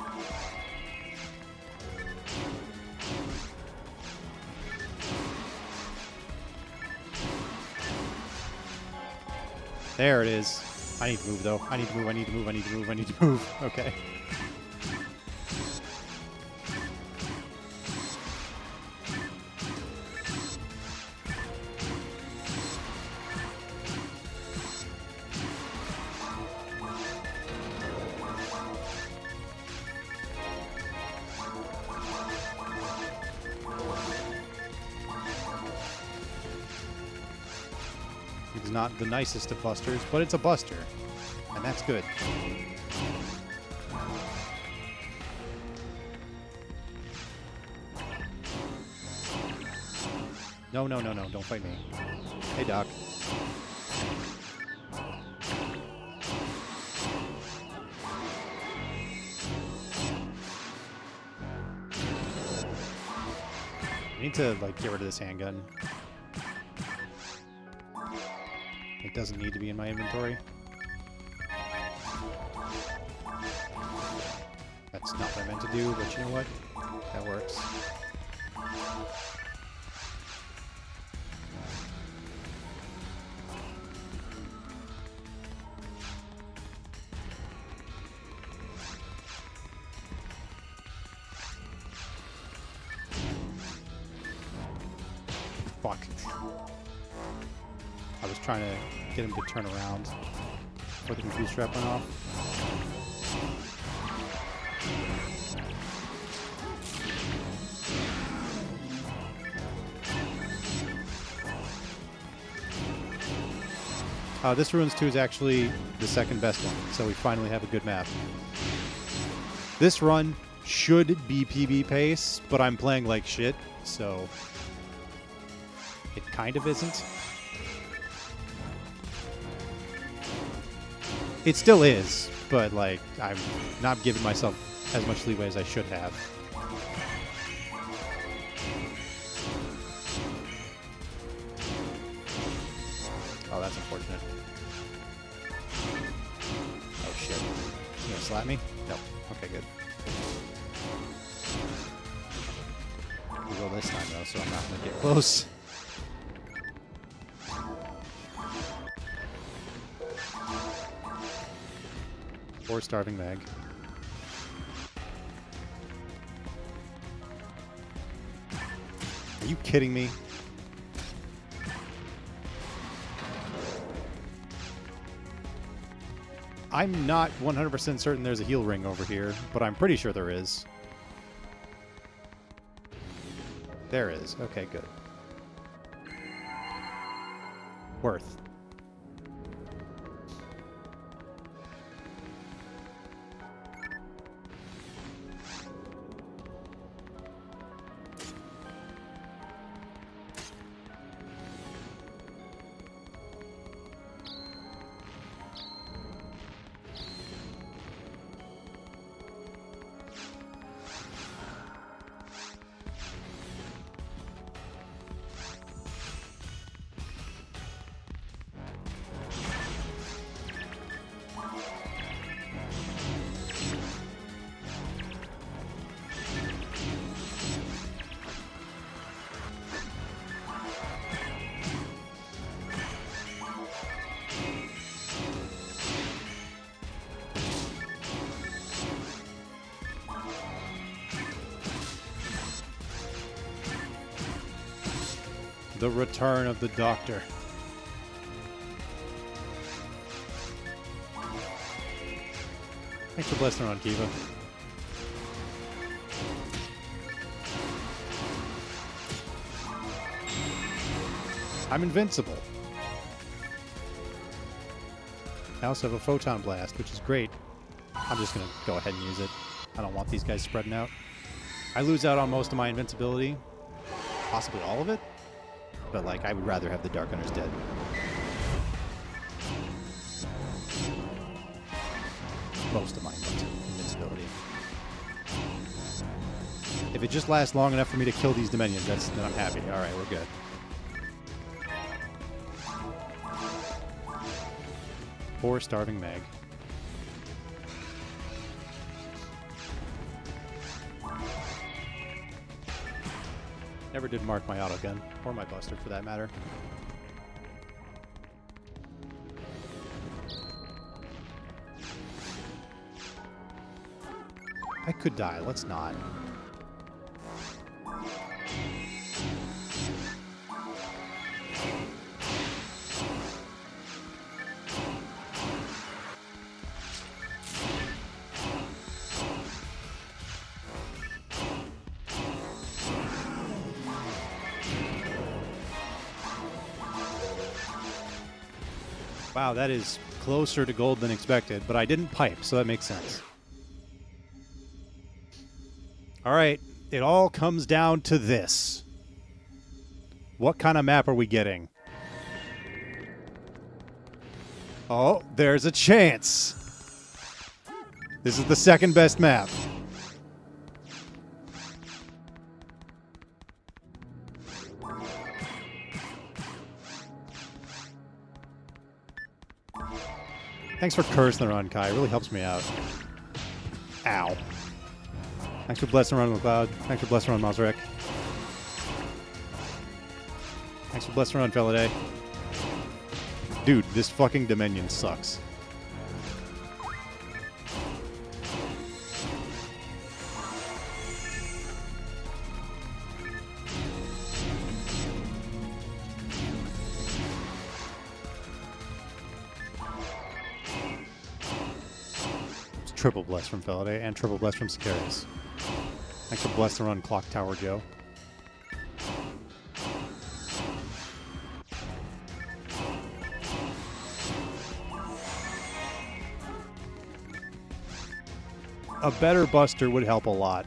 There it is. I need to move, though. I need to move, I need to move, I need to move, I need to move. Okay. He's not the nicest of busters, but it's a buster. And that's good. No, no, no, no. Don't fight me. Hey, Doc. I need to, like, get rid of this handgun. It doesn't need to be in my inventory. That's not what I meant to do, but you know what? That works. Fuck. I was trying to get him to turn around before the confuse trap went off. This Ruins 2 is actually the second best one, so we finally have a good map. This run should be PB pace, but I'm playing like shit, so it kind of isn't. It still is, but like I'm not giving myself as much leeway as I should have. Oh, that's unfortunate. Oh shit. You gonna slap me? No. Okay, good. We will this time though, so I'm not gonna get close. Or starving mag. Are you kidding me? I'm not 100% certain there's a heal ring over here, but I'm pretty sure there is. There is. Okay, good. The return of the Doctor. Thanks for blessing her on Kiva. I'm invincible. I also have a Photon Blast, which is great. I'm just going to go ahead and use it. I don't want these guys spreading out. I lose out on most of my invincibility. Possibly all of it. But, like, I would rather have the Dark Hunters dead. Most of my invincibility. If it just lasts long enough for me to kill these Dominions, then I'm happy. Alright, we're good. Poor starving Meg. Never did mark my auto gun, or my buster for that matter. I could die, let's not. Wow, that is closer to gold than expected, but I didn't pipe, so that makes sense. All right, it all comes down to this. What kind of map are we getting? Oh, there's a chance. This is the second best map. Thanks for cursing the run, Kai. It really helps me out. Ow. Thanks for blessing the run, McLeod. Thanks for blessing the run, Mosrek. Thanks for blessing the run, Feladay. Dude, this fucking Dominion sucks. Triple bless from Feladay and triple bless from Sicarius. Thanks for bless the run, Clock Tower Joe. A better buster would help a lot.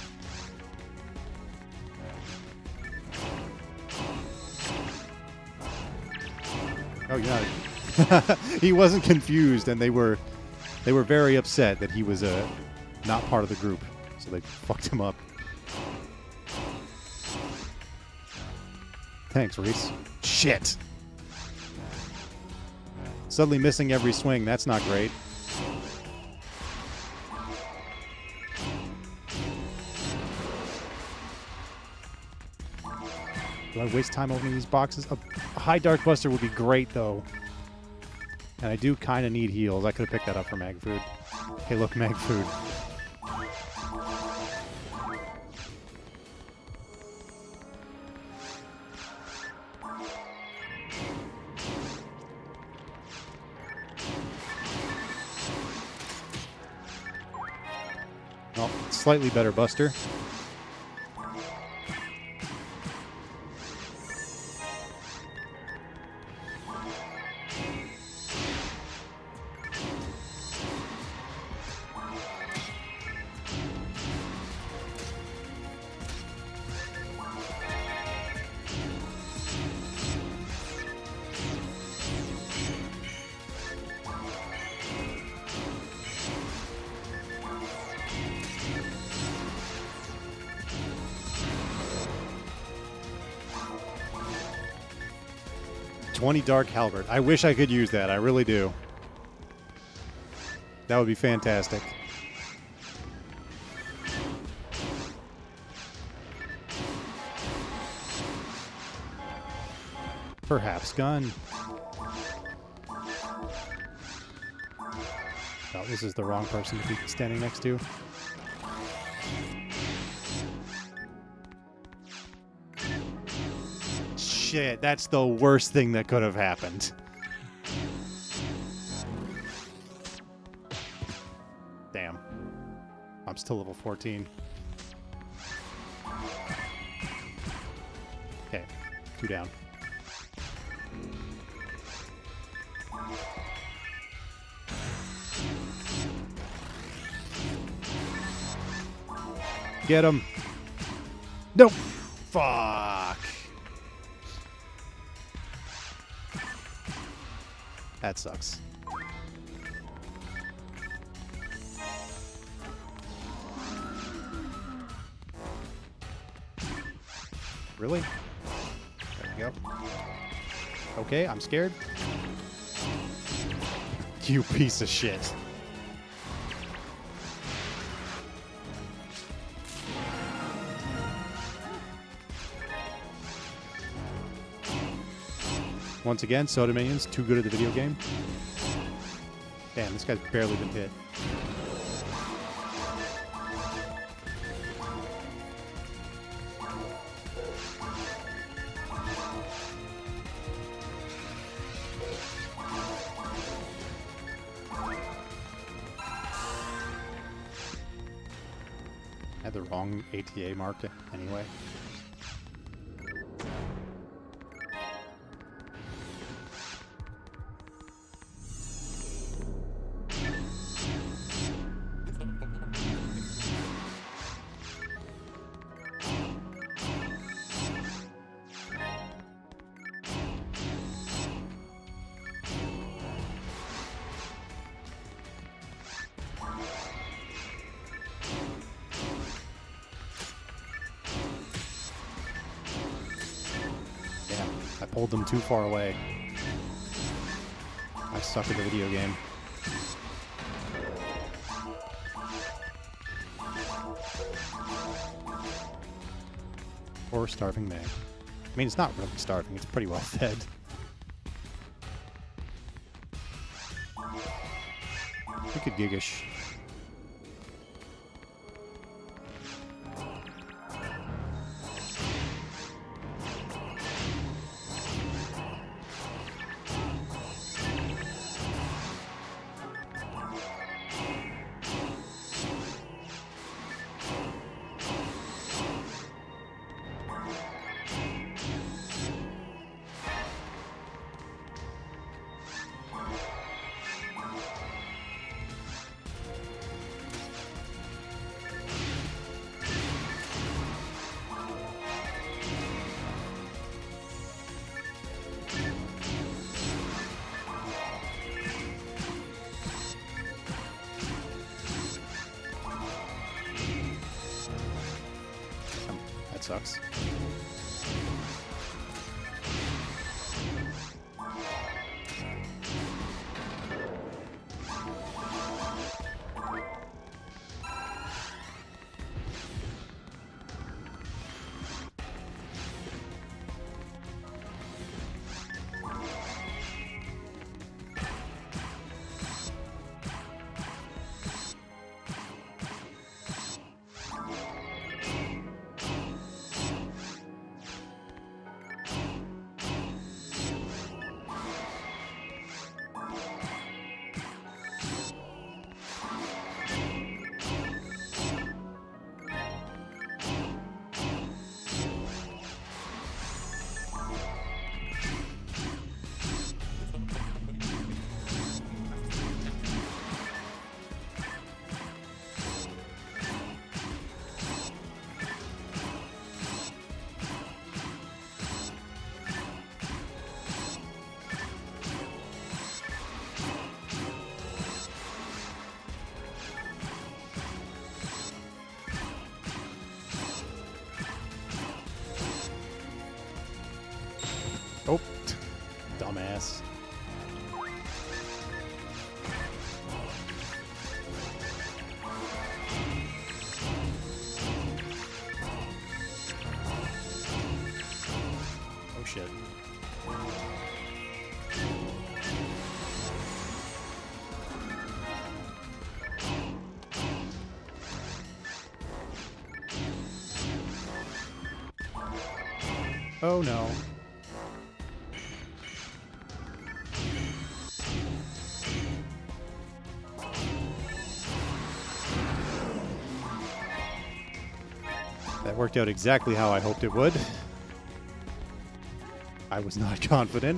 Oh yeah, he wasn't confused, and they were very upset that he was not part of the group, so they fucked him up. Thanks, Reese. Shit! Suddenly missing every swing, that's not great. Do I waste time opening these boxes? A high Dark Buster would be great, though. And I do kind of need heals. I could have picked that up for Mag Food. Hey, look, Mag Food. Well, slightly better Buster. $20 Dark Halberd. I wish I could use that. I really do. That would be fantastic. Perhaps gun. Oh, this is the wrong person to be standing next to. shit. That's the worst thing that could have happened. Damn. I'm still level 14. Okay, 2 down. Get him. Nope. Fuck. That sucks. Really? There we go. Okay, I'm scared. You piece of shit. Once again, Soda Minions, too good at the video game. Damn, this guy's barely been hit. I had the wrong ATA mark anyway. I pulled them too far away. I suck at the video game. Or starving Meg. I mean, it's not really starving. It's pretty well fed. Look at Gigish. That sucks. Oh, dumbass. Oh shit. Oh no. That worked out exactly how I hoped it would. I was not confident.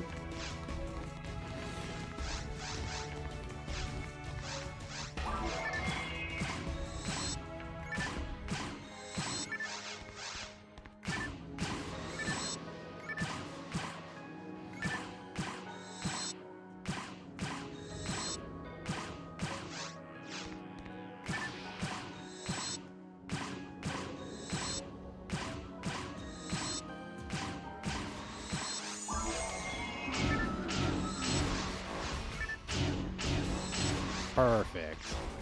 Perfect.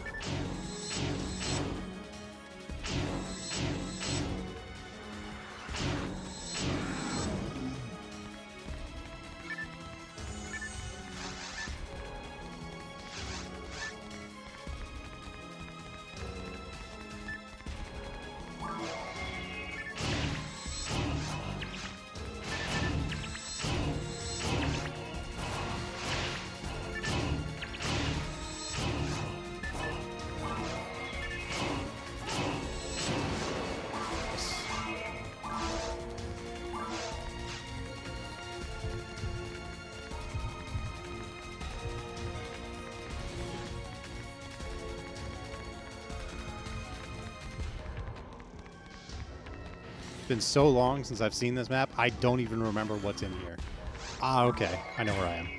It's been so long since I've seen this map, I don't even remember what's in here. Ah, okay. I know where I am.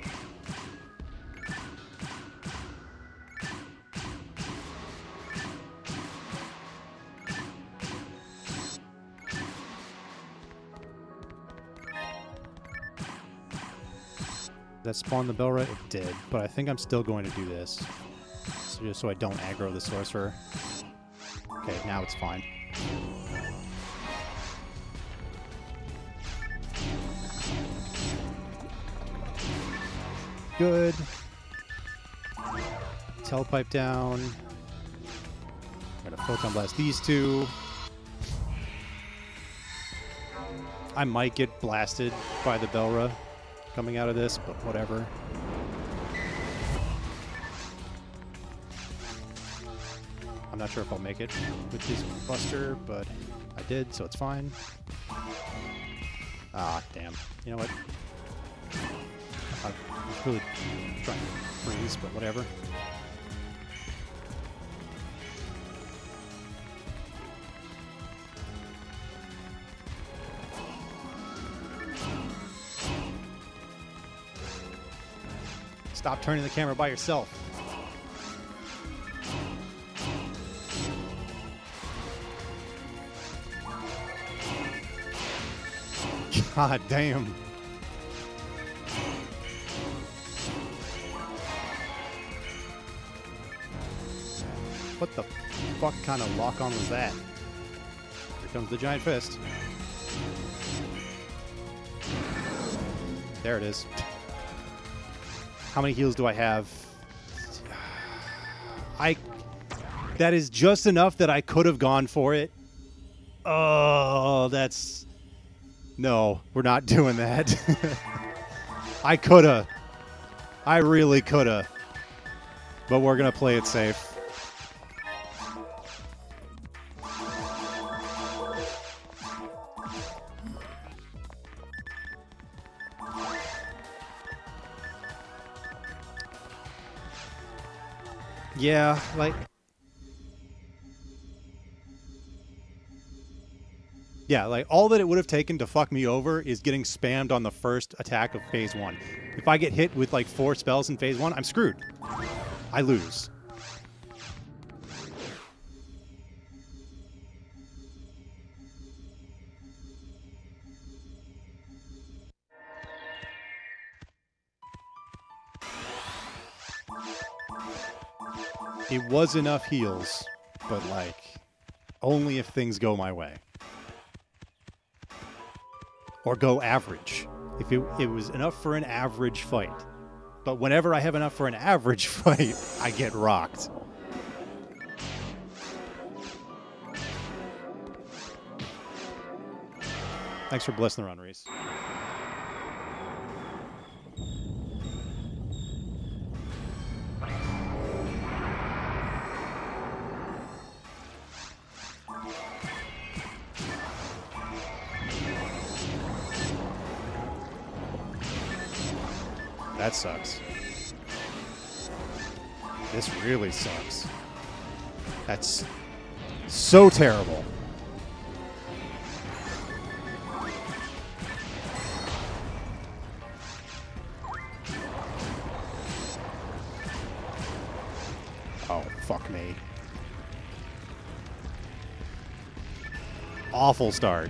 That spawned the Belra? It did, but I think I'm still going to do this. So just so I don't aggro the sorcerer. Okay, now it's fine. Good. Telepipe down. I'm gonna photon blast these two. I might get blasted by the Belra coming out of this, but whatever. I'm not sure if I'll make it with this buster, but I did, so it's fine. Ah, damn. You know what? I was really trying to freeze, but whatever. Stop turning the camera by yourself. God damn. What the fuck kind of lock-on was that? Here comes the giant fist. There it is. How many heals do I have? That is just enough that I could have gone for it. Oh, that's... No, we're not doing that. I coulda. I really coulda. But we're gonna play it safe. Yeah, like... Yeah, like, all that it would have taken to fuck me over is getting spammed on the first attack of Phase 1. If I get hit with, like, 4 spells in Phase 1, I'm screwed. I lose. It was enough heals, but, like, only if things go my way. Or go average. If it was enough for an average fight. But whenever I have enough for an average fight, I get rocked. Thanks for blessing the run, Reese. That sucks. This really sucks. That's so terrible. Oh, fuck me. Awful start.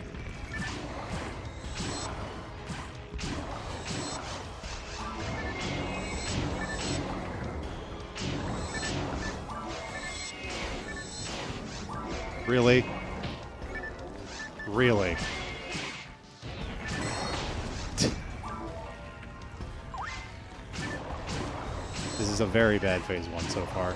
Really? Really? This is a very bad phase one so far.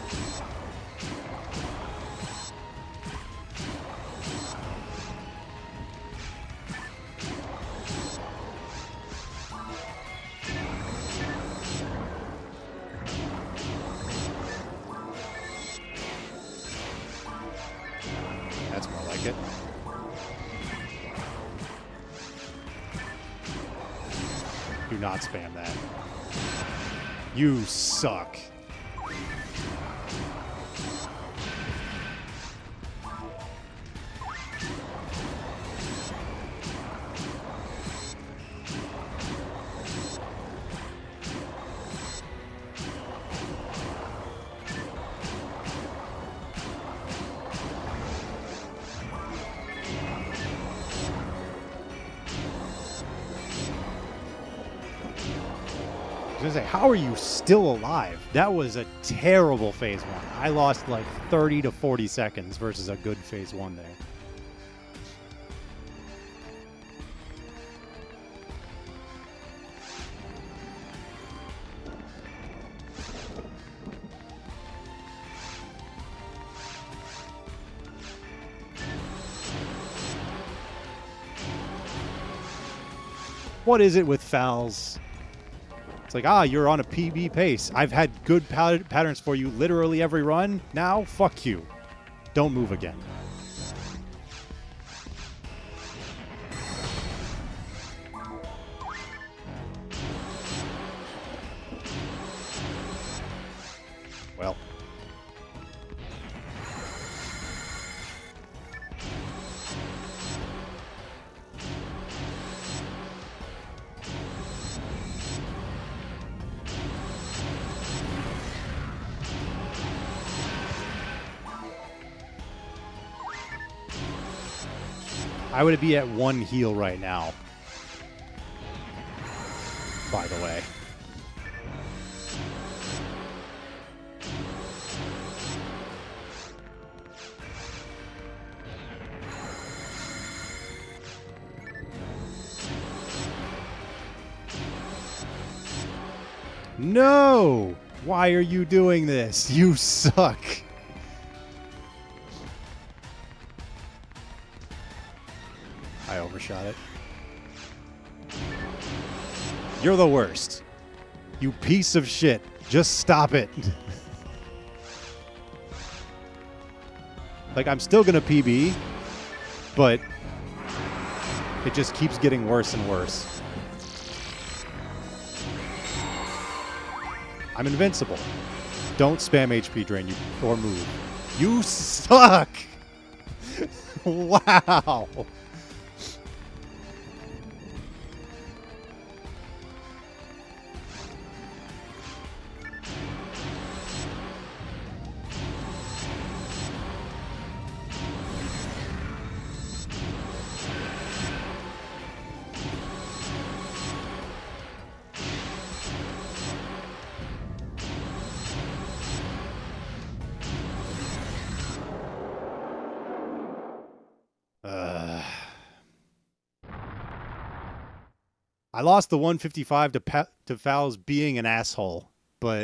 That's more like it. Do not spam that. You suck. I was gonna say, how are you still alive? That was a terrible phase one. I lost like 30 to 40 seconds versus a good phase one there. What is it with fouls? It's like, you're on a PB pace. I've had good patterns for you literally every run. Now, fuck you. Don't move again. Well. I would be at 1 heal right now. By the way. No! Why are you doing this? You suck. I overshot it. You're the worst. You piece of shit. Just stop it. Like, I'm still gonna PB, but it just keeps getting worse and worse. I'm invincible. Don't spam HP drain you or move. You suck! Wow! I lost the 155 to fouls being an asshole, but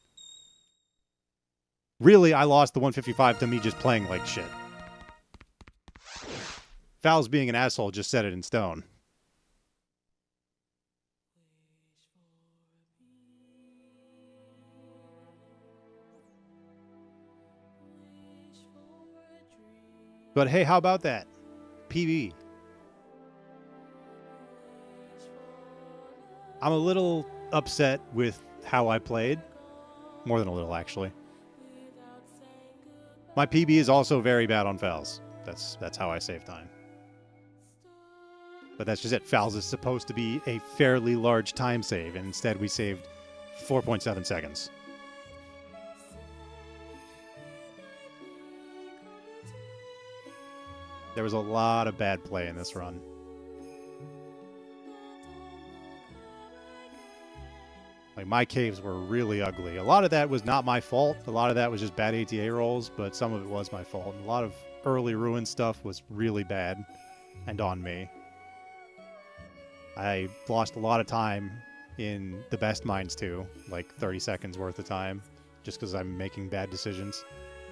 really I lost the 155 to me just playing like shit. Fouls being an asshole just set it in stone. But hey, how about that? PB. I'm a little upset with how I played. More than a little, actually. My PB is also very bad on fouls. That's how I save time. But that's just it. Fouls is supposed to be a fairly large time save, and instead we saved 4.7 seconds. There was a lot of bad play in this run. Like, my caves were really ugly. A lot of that was not my fault. A lot of that was just bad ATA rolls, but some of it was my fault. And a lot of early ruin stuff was really bad and on me. I lost a lot of time in the best mines too, like 30 seconds worth of time, just because I'm making bad decisions.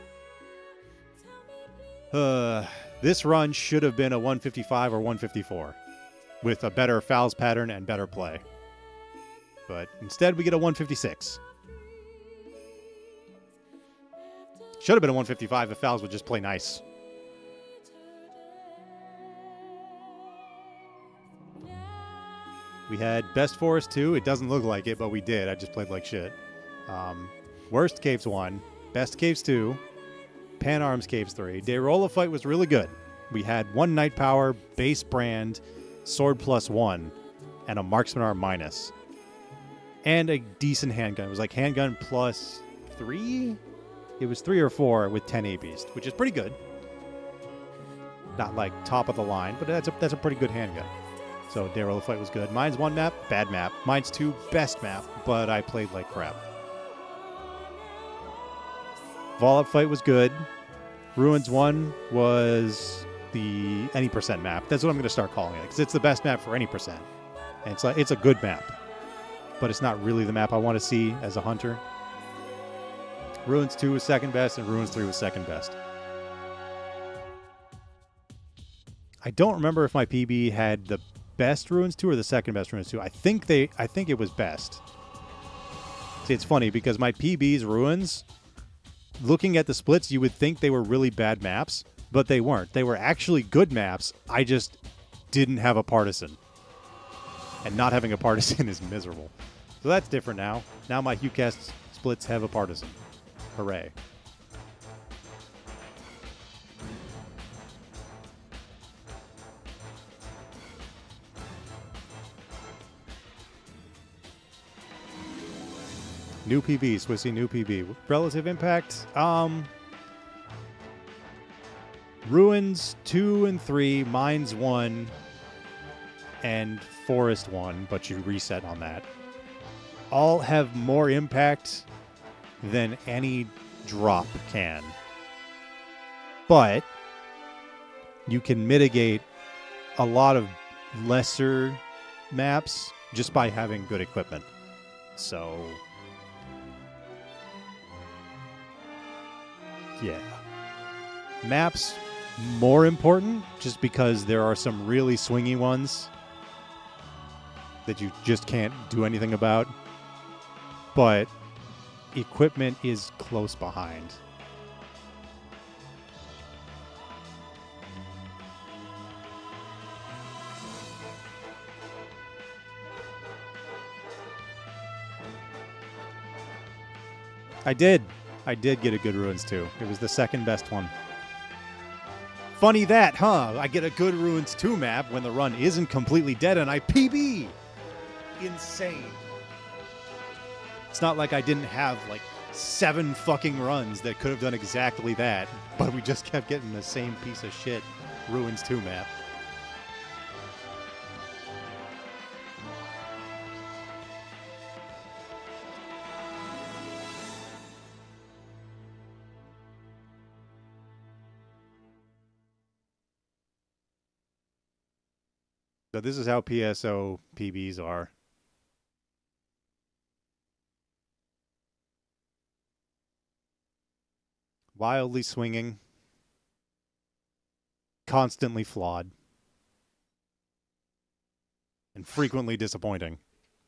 This run should have been a 155 or 154 with a better fouls pattern and better play. But instead we get a 156. Should have been a 155 if fouls would just play nice. We had Best Forest 2. It doesn't look like it, but we did. I just played like shit. Worst Caves 1. Best Caves 2. Pan Arms Caves 3. Dayrola fight was really good. We had 1 Night Power, base brand, sword +1, and a marksman arm minus. And a decent handgun. It was like handgun +3? It was 3 or 4 with 10 A-Beast, which is pretty good. Not like top of the line, but that's a pretty good handgun. So Dayrola fight was good. Mine's 1 map, bad map. Mine's 2, best map, but I played like crap. Vol-Up fight was good. Ruins 1 was the any percent map. That's what I'm going to start calling it, because it's the best map for any percent. And it's a good map, but it's not really the map I want to see as a hunter. Ruins 2 was second best, and Ruins 3 was second best. I don't remember if my PB had the best Ruins 2 or the second best Ruins 2. I think it was best. See, it's funny because my PB's Ruins, looking at the splits, you would think they were really bad maps, but they weren't. They were actually good maps. I just didn't have a partisan. And not having a partisan is miserable. So that's different now. Now my HUcast splits have a partisan. Hooray. New PB, Swissy, new PB. Relative impact? Ruins 2 and 3, Mines 1, and Forest 1, but you reset on that. All have more impact than any drop can. But you can mitigate a lot of lesser maps just by having good equipment. So yeah. Maps more important just because there are some really swingy ones that you just can't do anything about. But equipment is close behind. I did get a good Ruins 2. It was the second best one. Funny that, huh? I get a good Ruins 2 map when the run isn't completely dead and I PB! Insane. It's not like I didn't have like 7 fucking runs that could have done exactly that, but we just kept getting the same piece of shit Ruins 2 map. So this is how PSO PBs are. Wildly swinging. Constantly flawed. And frequently disappointing.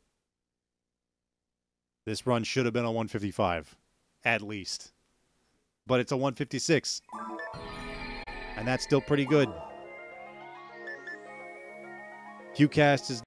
This run should have been a 155. At least. But it's a 156. And that's still pretty good. HUcast is